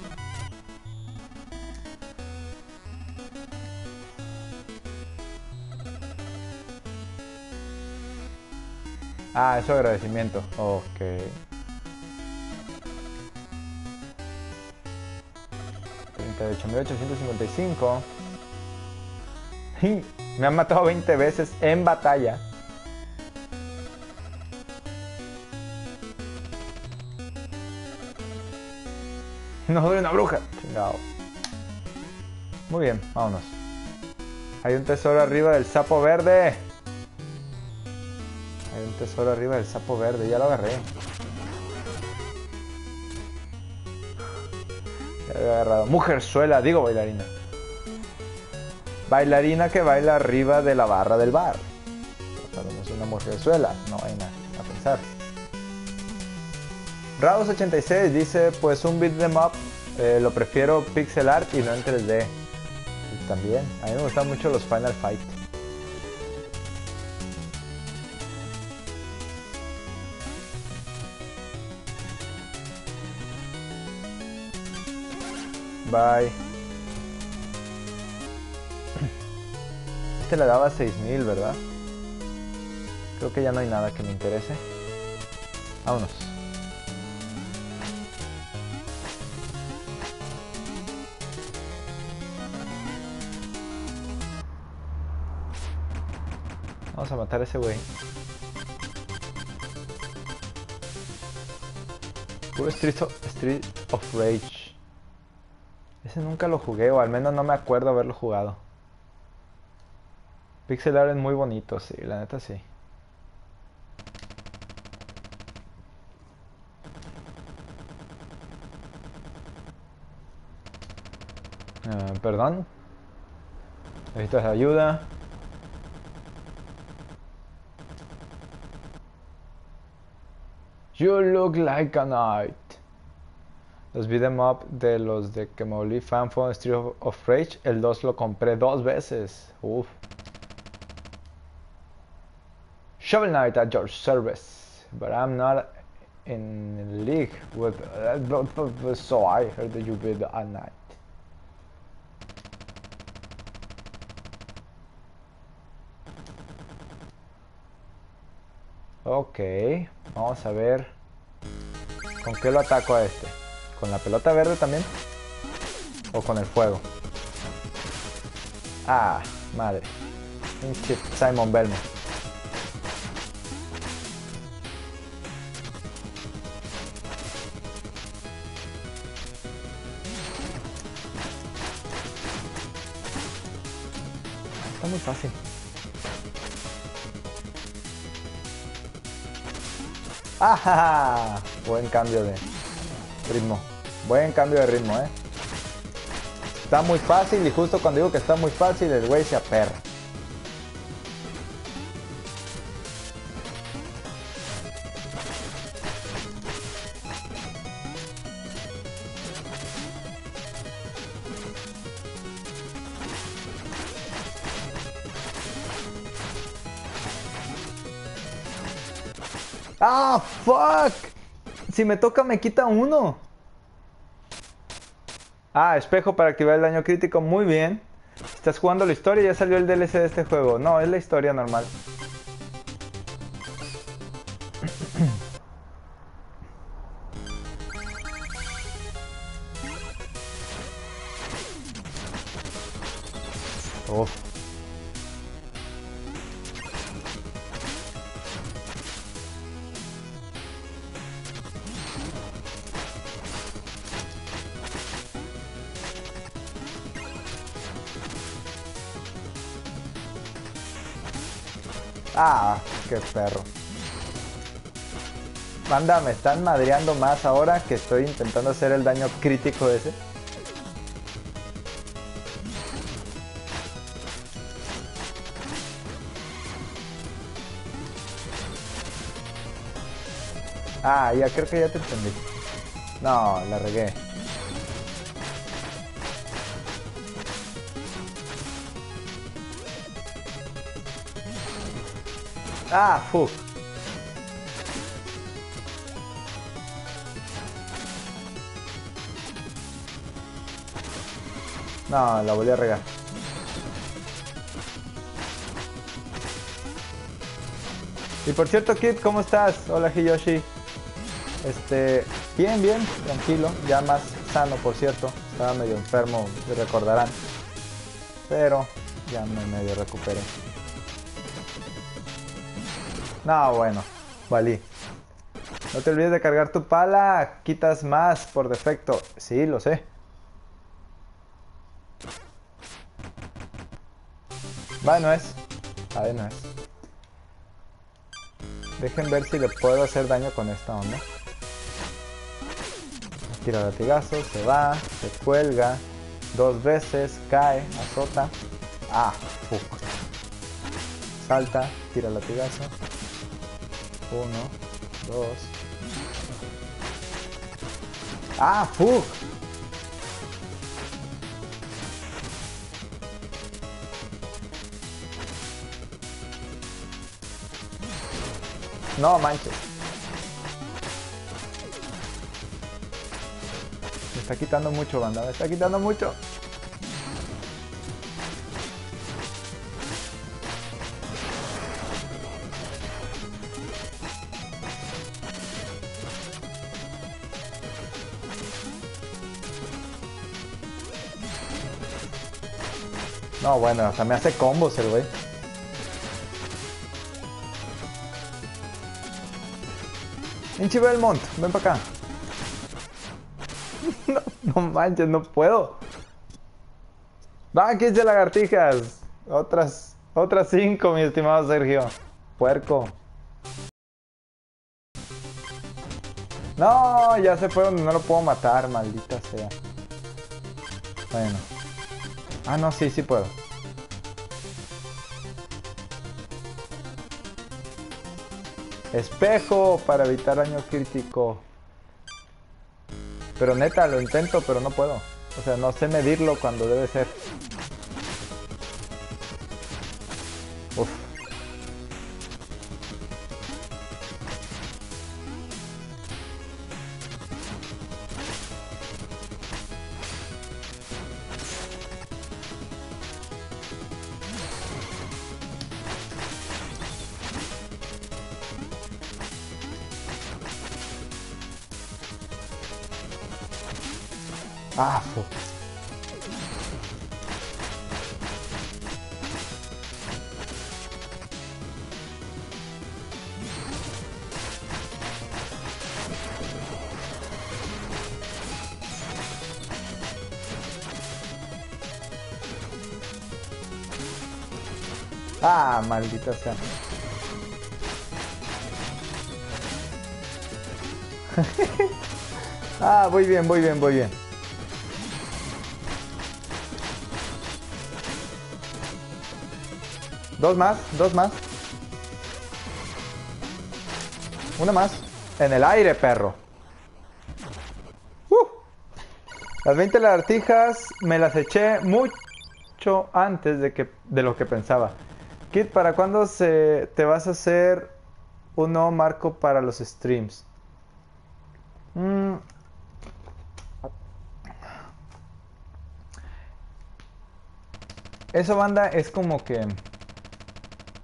Ah, eso es agradecimiento. Ok. 38.855. Me han matado 20 veces en batalla. No soy una bruja. Chingado. Muy bien, vámonos. Hay un tesoro arriba del sapo verde. Hay un tesoro arriba del sapo verde. Ya lo agarré. Ya lo he agarrado. Mujerzuela, digo bailarina. Bailarina que baila arriba de la barra del bar. O sea, no es una mujerzuela. No vayan a pensar. Raus86 dice, pues un beat 'em up lo prefiero pixel art y no en 3D. Y también, a mí me gustan mucho los Final Fight. Bye. Este le daba 6000, ¿verdad? Creo que ya no hay nada que me interese. Vámonos. Vamos a matar a ese güey. Puro Street of Rage. Ese nunca lo jugué, o al menos no me acuerdo haberlo jugado. Pixel art es muy bonito, sí, la neta sí. Perdón. Necesitas ayuda. You look like a knight. Los beat'em up de los de que me volví fan fue Street of Rage. El 2 lo compré 2 veces. Uf. Shovel Knight at your service. But I'm not in league with... so I heard that you beat a knight. Ok. Vamos a ver. ¿Con qué lo ataco a este? ¿Con la pelota verde también? ¿O con el fuego? Ah, madre. Pinche Simon Belmont. Está muy fácil. ¡Ah! Buen cambio de ritmo. Buen cambio de ritmo, Está muy fácil y justo cuando digo que está muy fácil el güey se aperra. ¡Ah, fuck! Si me toca me quita uno. Ah, espejo para activar el daño crítico. Muy bien. Estás jugando la historia y ya salió el DLC de este juego. No, es la historia normal. Uf. Ah, qué perro. Banda, me están madreando más ahora que estoy intentando hacer el daño crítico ese. Ah, ya creo que ya te entendí. No, la regué. Ah, fuck. No, la volví a regar. Y por cierto, Kid, ¿cómo estás? Hola, Hiyoshi. Bien, bien, tranquilo. Ya más sano, por cierto. Estaba medio enfermo, se recordarán. Pero ya me medio recuperé. No, bueno, valí. No te olvides de cargar tu pala. Quitas más por defecto. Sí, lo sé. Va, no es. A ver, no es. Dejen ver si le puedo hacer daño con esta onda. Tira latigazo, se va, se cuelga. 2 veces, cae, azota. Ah, fuck. Salta, tira latigazo. 1, 2. Ah, fuck. No manches. Me está quitando mucho, banda. Me está quitando mucho. No, bueno, hasta me hace combos el güey. Inchi Belmont, ven para acá. No, no manches, no puedo. Va, 15 lagartijas. Otras 5, mi estimado Sergio. Puerco. No, ya se fue donde no lo puedo matar, maldita sea. Bueno. Ah, no, sí, sí puedo. Espejo para evitar daño crítico. Pero neta, lo intento, pero no puedo. O sea, no sé medirlo cuando debe ser. Uf. Ah, fuck. Ah, maldita sea. Ah, voy bien, voy bien, voy bien. Dos más, dos más. Una más. En el aire, perro. Las 20 lagartijas me las eché mucho antes de lo que pensaba. Kit, ¿para cuándo te vas a hacer un nuevo marco para los streams? Eso, banda, es como que...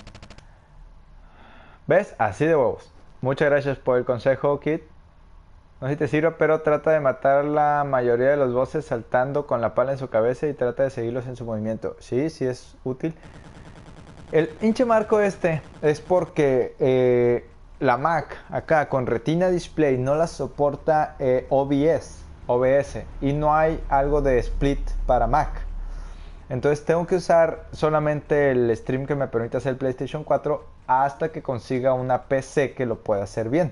¿Ves? Así de huevos. Muchas gracias por el consejo, Kit. No sé si te sirve, pero trata de matar la mayoría de los bosses saltando con la pala en su cabeza y trata de seguirlos en su movimiento. Sí, sí es útil. El hinche marco este es porque la Mac acá con Retina Display no la soporta OBS y no hay algo de split para Mac. Entonces tengo que usar solamente el stream que me permite hacer el PlayStation 4 hasta que consiga una PC que lo pueda hacer bien.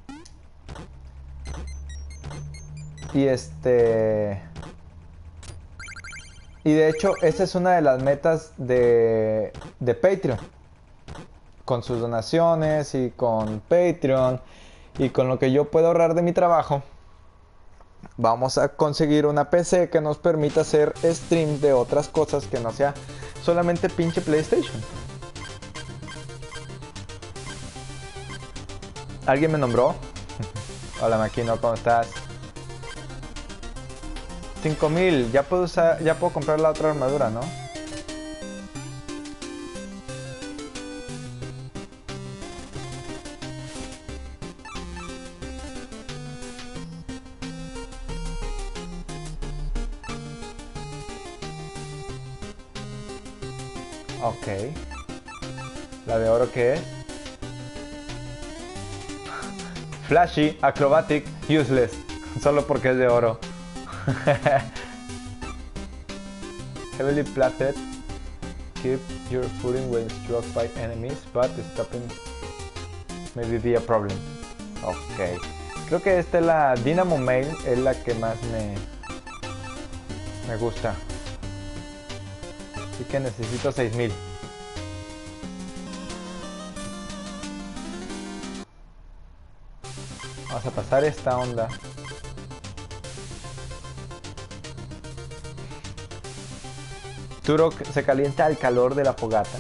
Y Y de hecho, esa es una de las metas de Patreon. Con sus donaciones y con Patreon y con lo que yo puedo ahorrar de mi trabajo, vamos a conseguir una PC que nos permita hacer stream de otras cosas que no sea solamente pinche PlayStation. ¿Alguien me nombró? Hola Maquino, ¿cómo estás? 5000, ya puedo comprar la otra armadura, ¿no? Ok. ¿La de oro qué es? Flashy, acrobatic, useless. Solo porque es de oro. Heavily plated. Keep your footing when struck by enemies, but stopping maybe be a problem. Ok. Creo que esta es la Dynamo Mail, es la que más me gusta. Así que necesito 6000. Vamos a pasar esta onda. Turok se calienta al calor de la fogata.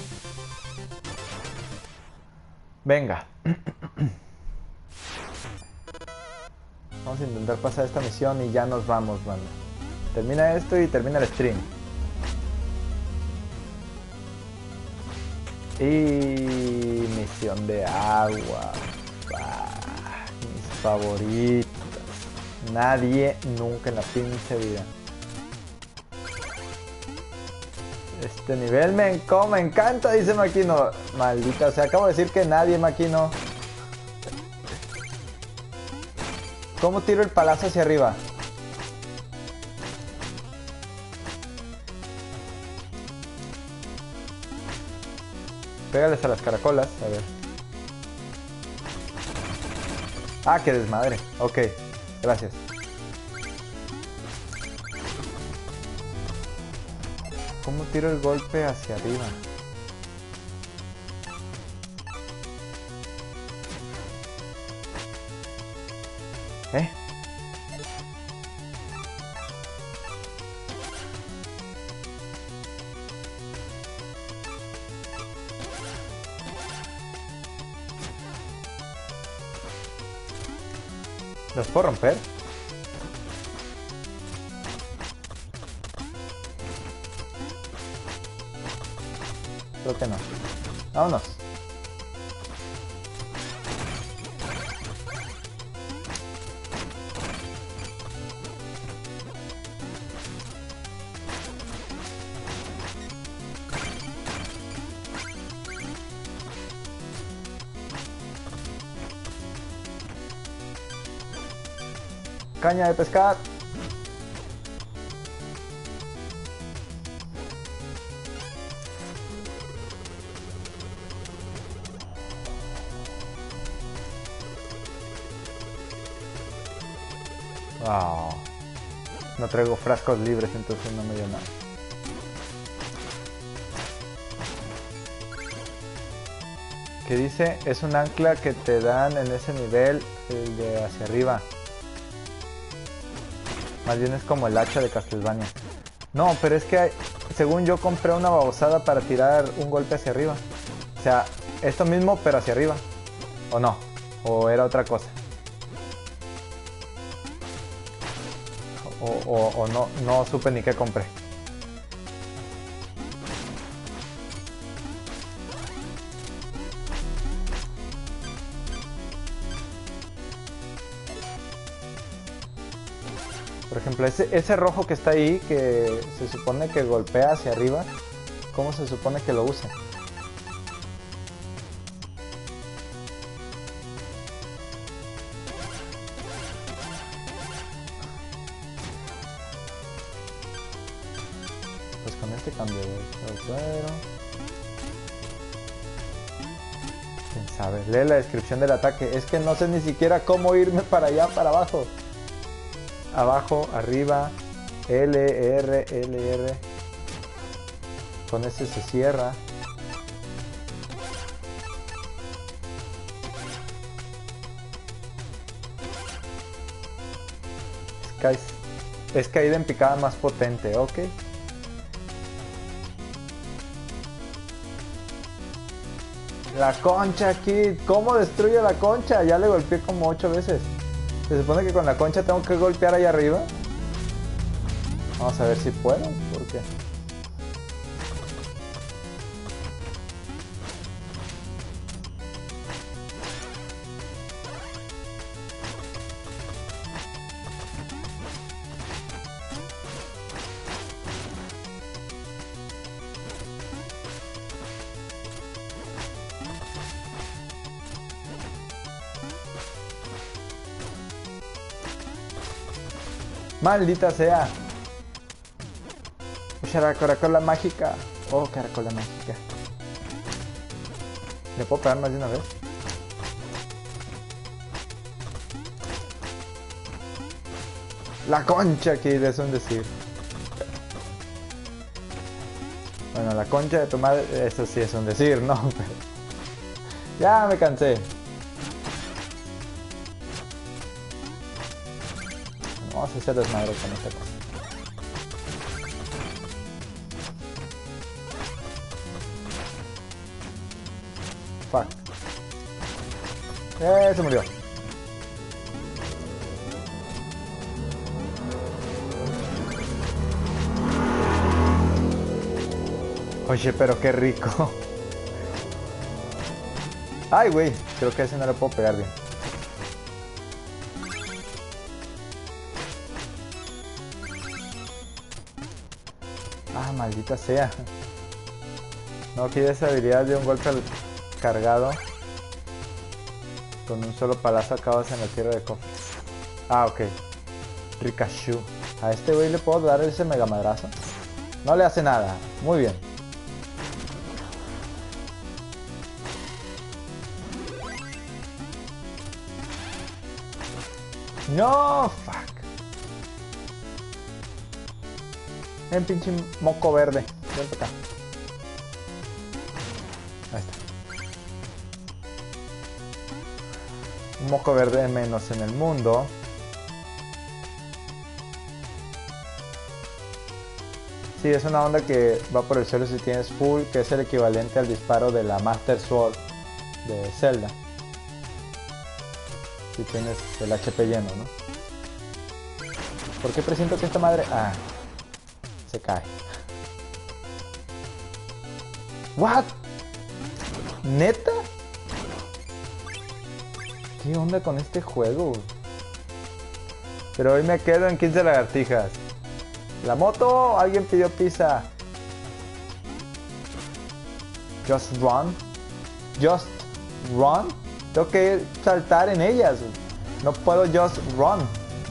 Venga. Vamos a intentar pasar esta misión y ya nos vamos, banda. Termina esto y termina el stream. Y misión de agua. Mis favoritas. Nadie nunca en la pinche vida. Este nivel me encanta, dice Maquino. Maldita, o sea, acabo de decir que nadie, Maquino. ¿Cómo tiro el palazo hacia arriba? Pégales a las caracolas, a ver. Ah, qué desmadre. Ok, gracias. ¿Cómo tiro el golpe hacia arriba? ¿Eh? ¿Los puedo romper? Creo que no. Vámonos. Caña de pescar. Oh, no traigo frascos libres, entonces no me dio nada. ¿Qué dice? Es un ancla que te dan en ese nivel, el de hacia arriba. Más bien es como el hacha de Castlevania. No, pero es que según yo compré una babosada para tirar un golpe hacia arriba. O sea, esto mismo pero hacia arriba. ¿O no? ¿O era otra cosa? O no supe ni qué compré. Por ejemplo, ese rojo que está ahí, que se supone que golpea hacia arriba, ¿cómo se supone que lo use? Pues con este cambio de cuero. ¿Quién sabe? Lee la descripción del ataque. Es que no sé ni siquiera cómo irme para allá, para abajo. Abajo, arriba, L, R, L, R. Con ese se cierra. Es caída en picada más potente, ok. La concha, Kid. ¿Cómo destruye la concha? Ya le golpeé como 8 veces. Se supone que con la concha tengo que golpear ahí arriba. Vamos a ver si puedo. ¿Por qué? Maldita sea. La caracola mágica. Oh, caracola mágica. ¿Le puedo pegar más de una vez? La concha, que es un decir. Bueno, la concha de tu madre, eso sí es un decir, ¿no? Pero... ya me cansé. Vamos a hacer desmadre con esta cosa. Fuck. Se murió. Oye, pero qué rico. Ay, güey. Creo que a ese no le puedo pegar bien. Ah, maldita sea. No, que esa habilidad de un golpe cargado. Con un solo palazo acabas en la tierra de cofres. Ah, ok. Rikachu. A este güey le puedo dar ese mega madrazo. No le hace nada. Muy bien. No, fuck. Ven, pinche moco verde. Ven para acá. Ahí está. Un moco verde menos en el mundo. Sí, es una onda que va por el suelo si tienes full, que es el equivalente al disparo de la Master Sword de Zelda. Si tienes el HP lleno, ¿no? ¿Por qué presiento que esta madre... ah, se cae. ¿What? ¿Neta? ¿Qué onda con este juego? Pero hoy me quedo en 15 lagartijas. La moto, alguien pidió pizza. Just run. Just run. Tengo que saltar en ellas. No puedo just run.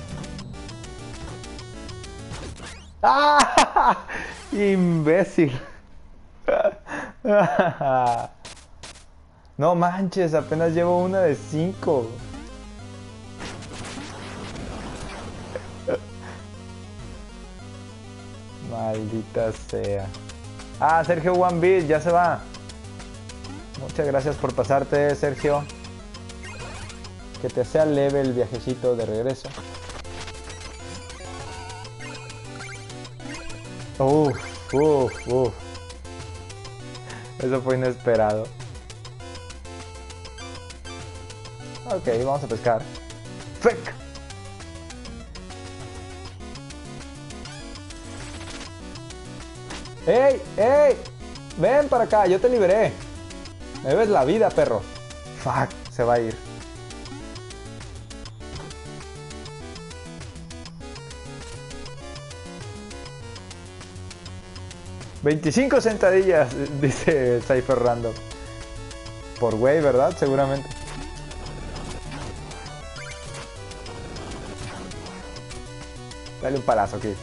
¡Ah! Imbécil. No manches, apenas llevo una de 5. Maldita sea. Ah, Sergio One Beat, ya se va. Muchas gracias por pasarte, Sergio. Que te sea leve el viajecito de regreso. Uff, uff, uff. Eso fue inesperado. Ok, vamos a pescar. ¡Frick! ¡Ey! ¡Ey! Ven para acá, yo te liberé. Me debes la vida, perro. Fuck, se va a ir. 25 sentadillas, dice Cypher Random. Por güey, ¿verdad? Seguramente. Dale un palazo aquí.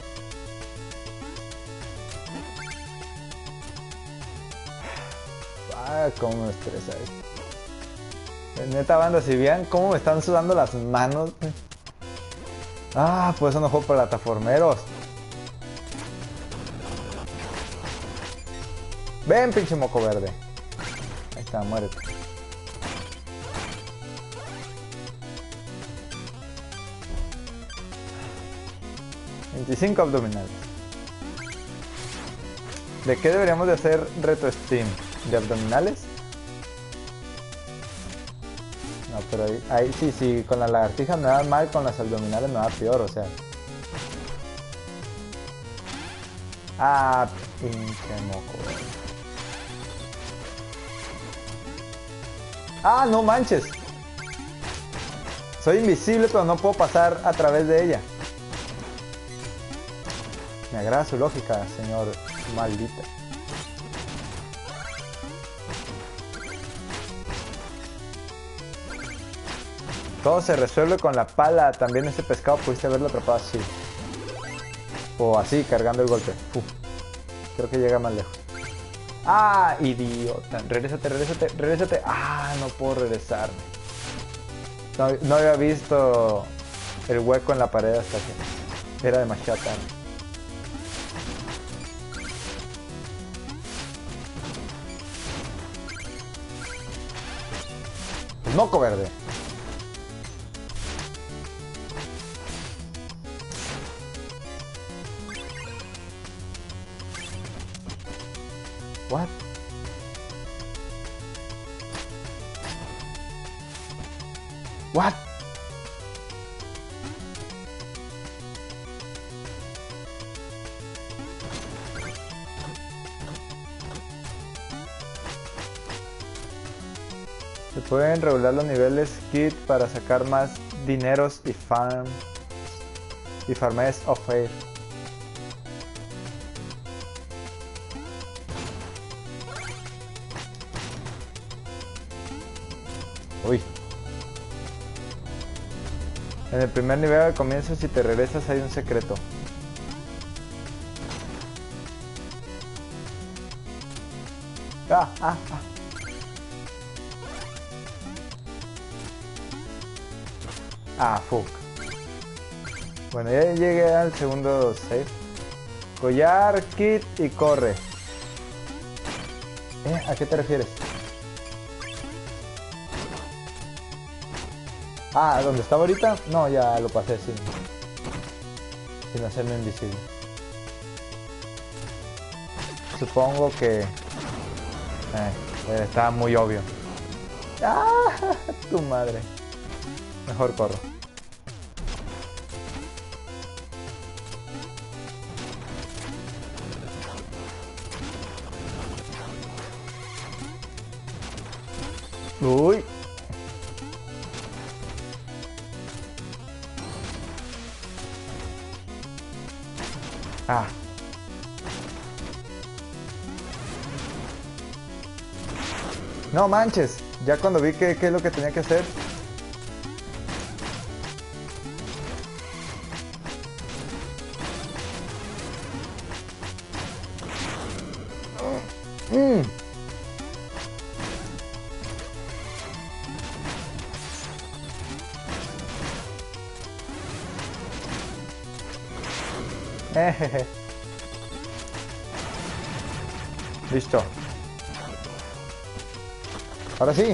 Ah, cómo me estresa esto. Neta banda, si vean cómo me están sudando las manos. Ah, pues eso no juego plataformeros. Ven, pinche moco verde. Ahí está, muérete. $25 abdominales. ¿De qué deberíamos de hacer reto Steam? ¿De abdominales? No, pero ahí sí, con la lagartija me va mal, con las abdominales me va peor, o sea. Ah, pinche moco. Ah, no manches. Soy invisible, pero no puedo pasar a través de ella. Me agrada su lógica, señor maldita. Todo se resuelve con la pala. También ese pescado pudiste haberlo atrapado así. O así, cargando el golpe. Uf. Creo que llega más lejos. ¡Ah, idiota! Regrésate, regrésate, regrésate. ¡Ah, no puedo regresarme! No había visto el hueco en la pared hasta que era demasiado tarde. El moco verde. What? What? Se pueden regular los niveles kit para sacar más dineros y farmes of air. Uy. En el primer nivel al comienzo, si te regresas hay un secreto. Fuck. Bueno, ya llegué al segundo save. Collar, kit y corre. ¿A qué te refieres? Ah, ¿dónde estaba ahorita? No, ya lo pasé sin hacerme invisible. Supongo que estaba muy obvio. ¡Ah! Tu madre. Mejor corro. Uy. Ah. No manches. Ya cuando vi qué es lo que tenía que hacer. Listo. Ahora sí.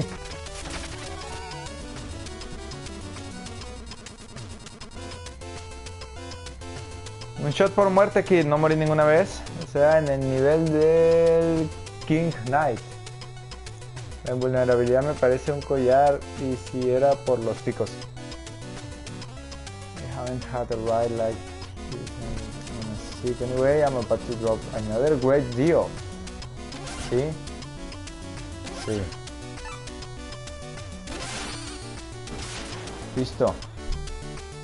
Un shot por muerte, Kid. No morí ninguna vez. O sea, en el nivel del King Knight. La invulnerabilidad me parece un collar. Y si era por los picos. I haven't had a ride like this. Anyway, I'm about to drop another great deal. ¿Sí? Sí. Listo.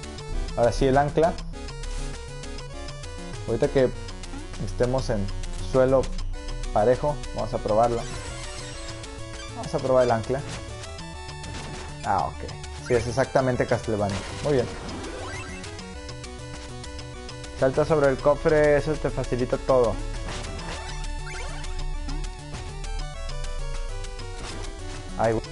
Ahora sí el ancla. Ahorita que estemos en suelo parejo. Vamos a probarla. Vamos a probar el ancla. Ah, ok. Sí, es exactamente Castlevania. Muy bien. Salta sobre el cofre, eso te facilita todo. Ay, güey.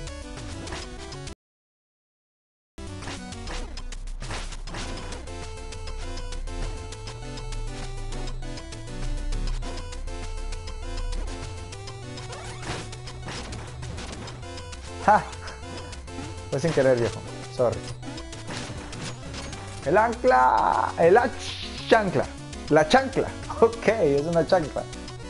¡Ja! Fue sin querer, viejo. Sorry. El ancla. El chancla. La chancla. Ok, es una chancla.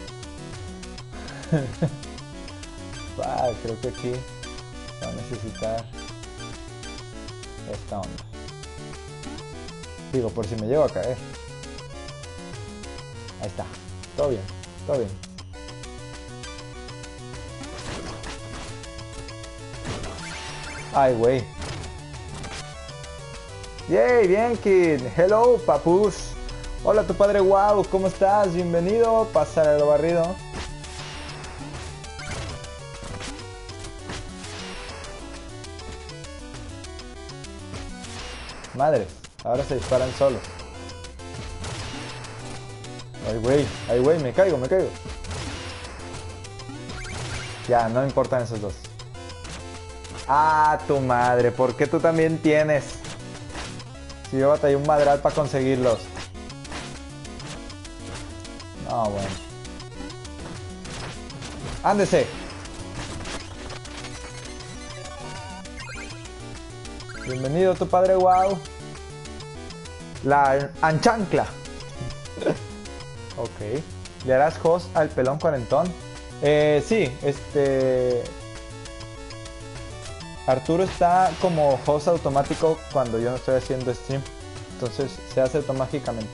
Creo que aquí va a necesitar esta onda. Digo, por si me llego a caer. Ahí está. Todo bien. Todo bien. Ay, güey. Yay, bien, kid. Hello, papus. Hola, tu padre, wow. ¿Cómo estás? Bienvenido. Pasar a lo barrido. Madres, ahora se disparan solos. Ay, güey, me caigo. Ya, no importan esos dos. Ah, tu madre, ¿por qué tú también tienes? Si yo batallé un madral para conseguirlos. No, bueno. Ándese. Bienvenido, tu padre, wow. La anchancla. Ok. ¿Le harás host al pelón cuarentón? Sí, Arturo está como host automático cuando yo no estoy haciendo stream. Entonces se hace automáticamente.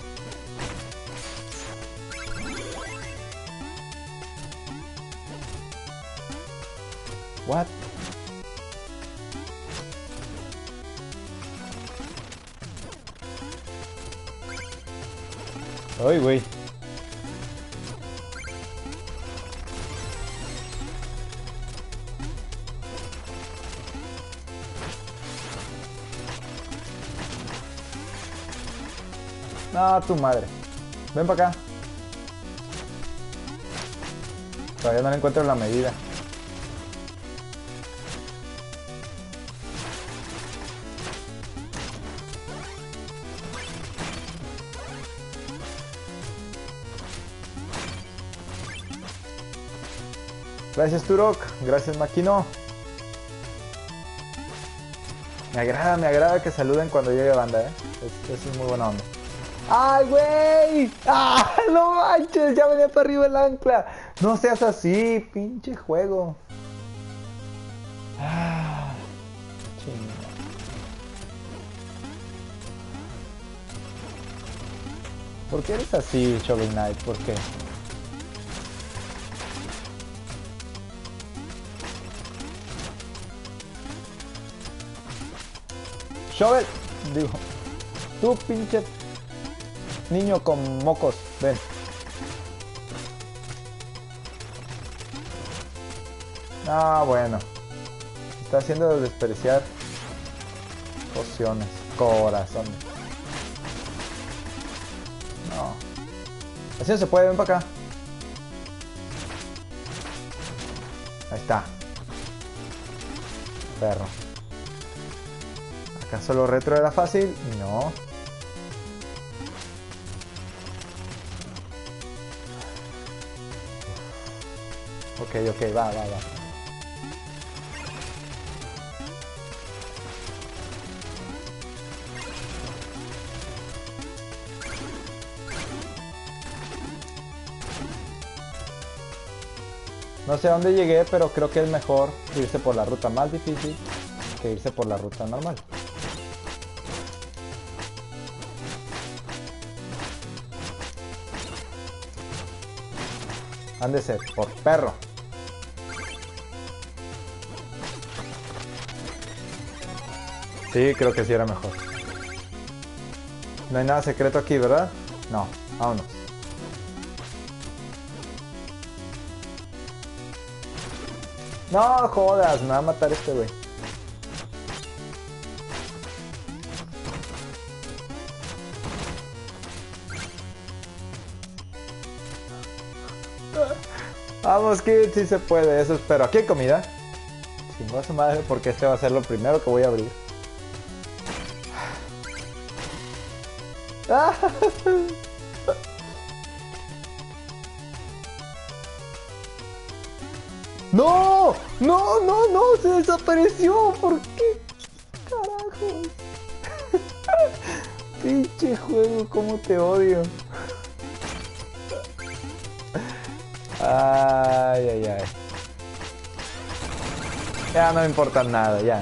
What? Ay, güey. No, tu madre. Ven para acá. Todavía no le encuentro la medida. Gracias, Turok. Gracias, Maquino. Me agrada que saluden cuando llegue banda, Eso es muy buena onda. ¡Ay, güey! ¡Ah, no manches! Ya venía para arriba el ancla. No seas así, pinche juego. Ah, chingada. ¿Por qué eres así, Shovel Knight? ¿Por qué? Shovel, digo, tú pinche niño con mocos, ven. Ah, bueno. Está haciendo despreciar pociones, corazones. No. Así no se puede, ven para acá. Ahí está. Perro. ¿Acaso lo retro era fácil? No. Ok, va. No sé a dónde llegué, pero creo que es mejor irse por la ruta más difícil que irse por la ruta normal. Ándese, por perro. Sí, creo que sí era mejor. No hay nada secreto aquí, ¿verdad? No, vámonos. No jodas, me va a matar este güey. Vamos, Kid, si se puede, eso espero. Aquí hay comida. Chingó a su madre porque este va a ser lo primero que voy a abrir. ¡No! ¡No, no, no! ¡Se desapareció! ¿Por qué? ¡Carajos! Pinche juego, cómo te odio. Ay, ay, ay. Ya no me importa nada, ya.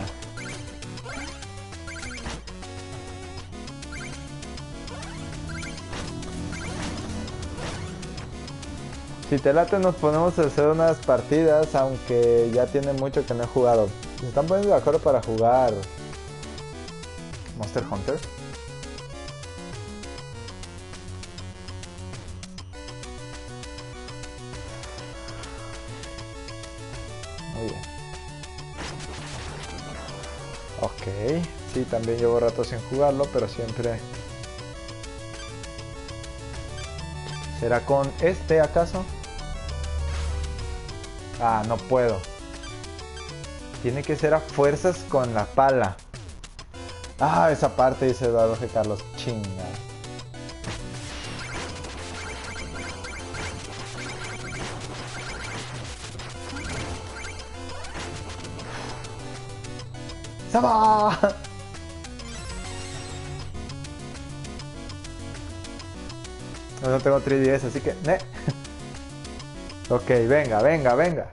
Si te late nos ponemos a hacer unas partidas, aunque ya tiene mucho que no he jugado. ¿Se están poniendo de acuerdo para jugar Monster Hunter? Muy bien. Ok. Sí, también llevo rato sin jugarlo, pero siempre... ¿Será con este acaso? Ah, no puedo. Tiene que ser a fuerzas con la pala. Ah, esa parte dice Eduardo G. Carlos. Chinga. ¡Saba! No tengo 3DS, así que... Ok, venga, venga, venga.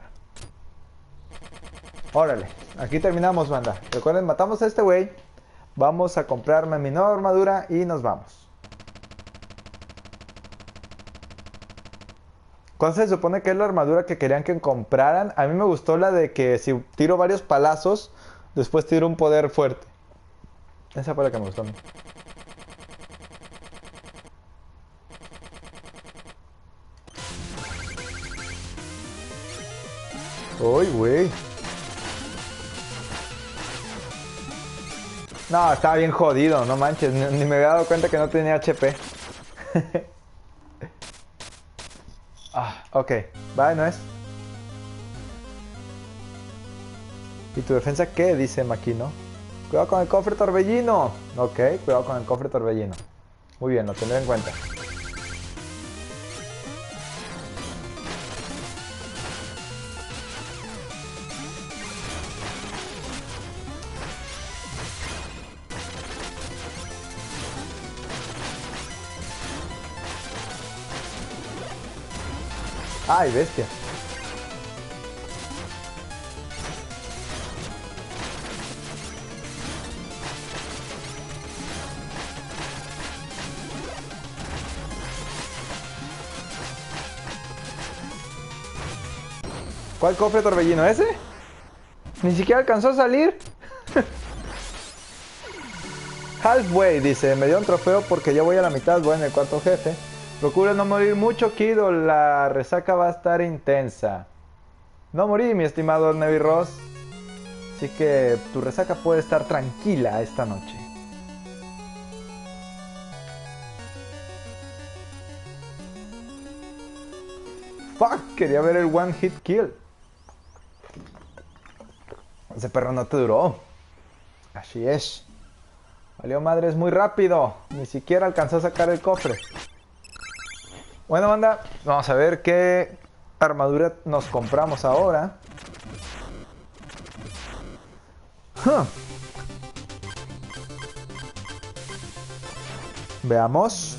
Órale, aquí terminamos, banda. Recuerden, matamos a este güey. Vamos a comprarme mi nueva armadura y nos vamos. ¿Cuál se supone que es la armadura que querían que compraran? A mí me gustó la de que si tiro varios palazos, después tiro un poder fuerte. Esa fue la que me gustó a mí. Uy, güey. No, estaba bien jodido, no manches. Ni me había dado cuenta que no tenía HP. Ok. Vale, no es. ¿Y tu defensa qué? Dice Maquino. Cuidado con el cofre torbellino. Ok, cuidado con el cofre torbellino. Muy bien, lo tendré en cuenta. ¡Ay, bestia! ¿Cuál cofre torbellino? ¿Ese? Ni siquiera alcanzó a salir. Halfway, dice. Me dio un trofeo porque ya voy a la mitad. Voy en el cuarto jefe. Procura no morir mucho, Kido. La resaca va a estar intensa. No morí, mi estimado Nevi Ross. Así que tu resaca puede estar tranquila esta noche. Fuck, quería ver el one hit kill. Ese perro no te duró. Así es. Valió madres muy rápido. Ni siquiera alcanzó a sacar el cofre. Bueno, banda, vamos a ver qué armadura nos compramos ahora. Veamos.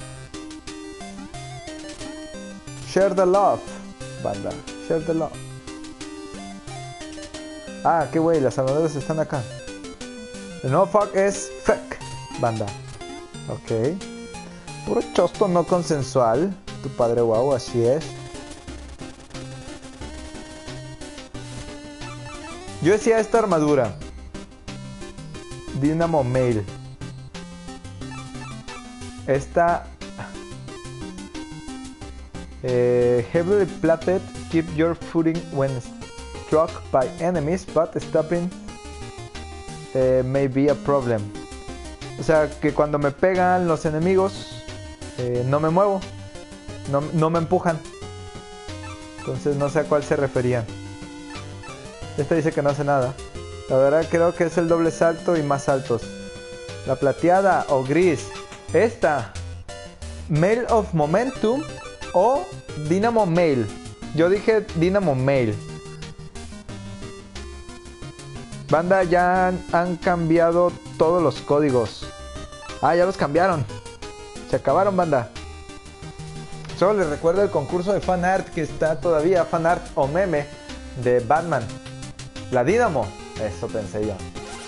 Share the love, banda. Share the love. Ah, qué güey, las armaduras están acá. El nuevo fuck es fake, banda. Ok. Puro chosto no consensual. Tu padre guau, así es. Yo decía esta armadura. Dynamo Mail. Esta... heavily plated, keep your footing when struck by enemies, but stopping may be a problem. O sea, que cuando me pegan los enemigos, no me muevo, no me empujan. Entonces no sé a cuál se referían. Este dice que no hace nada. La verdad creo que es el doble salto y más saltos. La plateada o gris. Esta. Mail of Momentum o Dynamo Mail. Yo dije Dynamo Mail. Banda, ya han cambiado todos los códigos. Ah, ya los cambiaron. Se acabaron, banda. Solo les recuerdo el concurso de fanart que está todavía. Fanart o meme de Batman. La Dynamo. Eso pensé yo.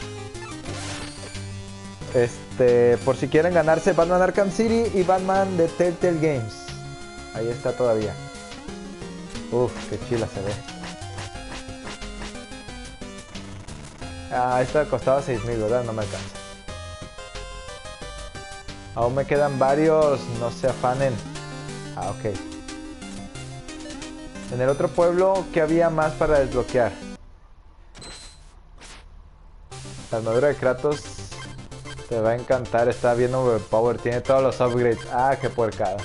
Por si quieren ganarse Batman Arkham City y Batman de Telltale Games. Ahí está todavía. Uf, qué chila se ve. Ah, esta costaba 6,000, ¿verdad? No me alcanza. Aún me quedan varios, no se afanen. Ah, ok. En el otro pueblo, ¿qué había más para desbloquear? La armadura de Kratos te va a encantar, está bien overpower, tiene todos los upgrades. Ah, qué puercada.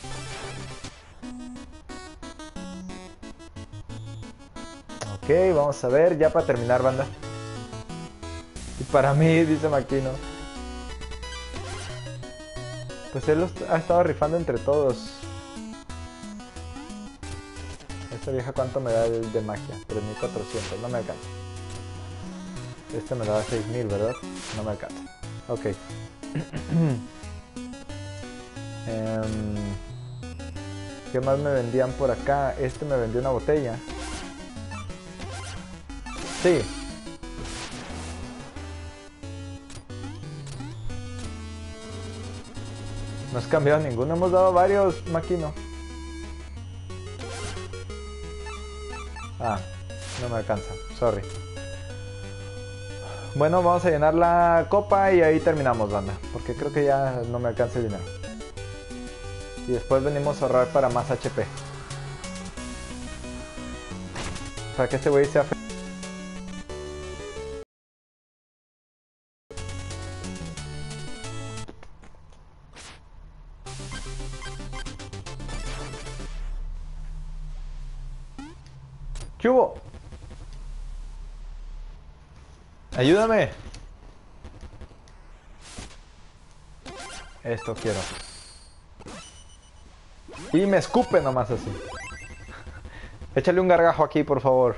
Ok, vamos a ver, ya para terminar, banda. Y para mí, dice Maquino. Pues él los ha estado rifando entre todos. Esta vieja, ¿cuánto me da el de magia? 3,400, no me alcanza. Este me da 6,000, ¿verdad? No me alcanza. Ok. ¿Qué más me vendían por acá? Este me vendió una botella. Sí. No has cambiado ninguno, hemos dado varios, Maquino. Ah, no me alcanza, sorry. Bueno, vamos a llenar la copa y ahí terminamos, banda. Porque creo que ya no me alcanza el dinero. Y después venimos a ahorrar para más HP. Para que este güey sea feliz. ¿Qué hubo? Ayúdame. Esto quiero. Y me escupe nomás así. Échale un gargajo aquí, por favor.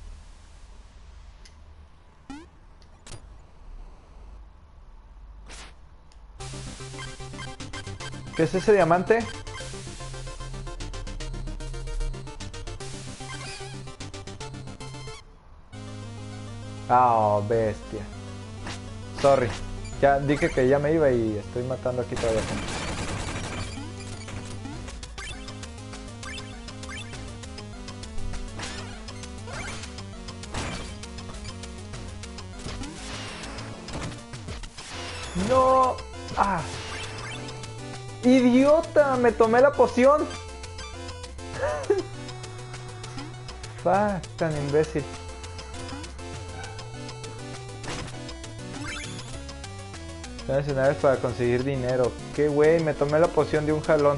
¿Qué es ese diamante? Ah, oh, bestia. Sorry. Ya dije que ya me iba y estoy matando aquí todavía gente. No. Ah. Idiota, me tomé la poción. Tan imbécil. Son escenarios para conseguir dinero. Qué güey, me tomé la poción de un jalón.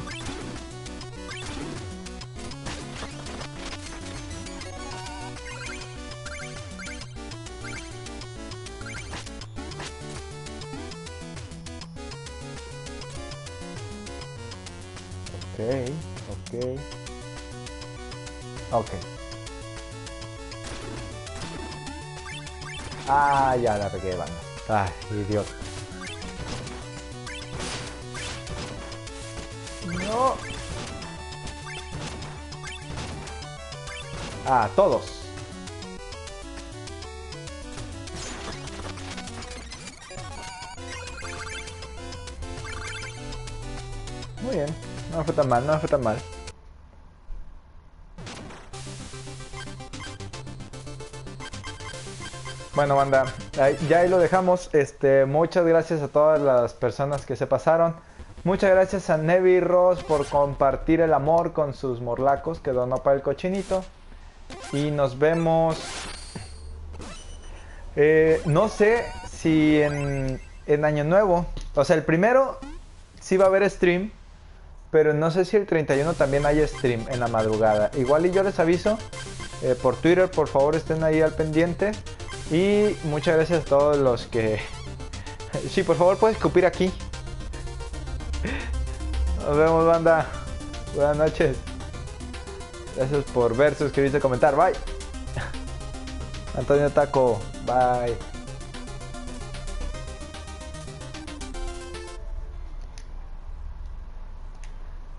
Ok. Ah, ya la regué, banda. Ay, idiota. No. Ah, todos. Muy bien. No me fue tan mal, no me fue tan mal. Bueno, banda, ya ahí lo dejamos. Muchas gracias a todas las personas que se pasaron. Muchas gracias a Nevi Ross por compartir el amor con sus morlacos que donó para el cochinito. Y nos vemos. No sé si en Año Nuevo. O sea, el primero sí va a haber stream. Pero no sé si el 31 también hay stream en la madrugada. Igual y yo les aviso. Por Twitter, por favor, estén ahí al pendiente. Y muchas gracias a todos los que... Sí, por favor, puedes escupir aquí. Nos vemos, banda. Buenas noches. Gracias por ver, suscribirse, comentar. Bye. Antonio Taco. Bye.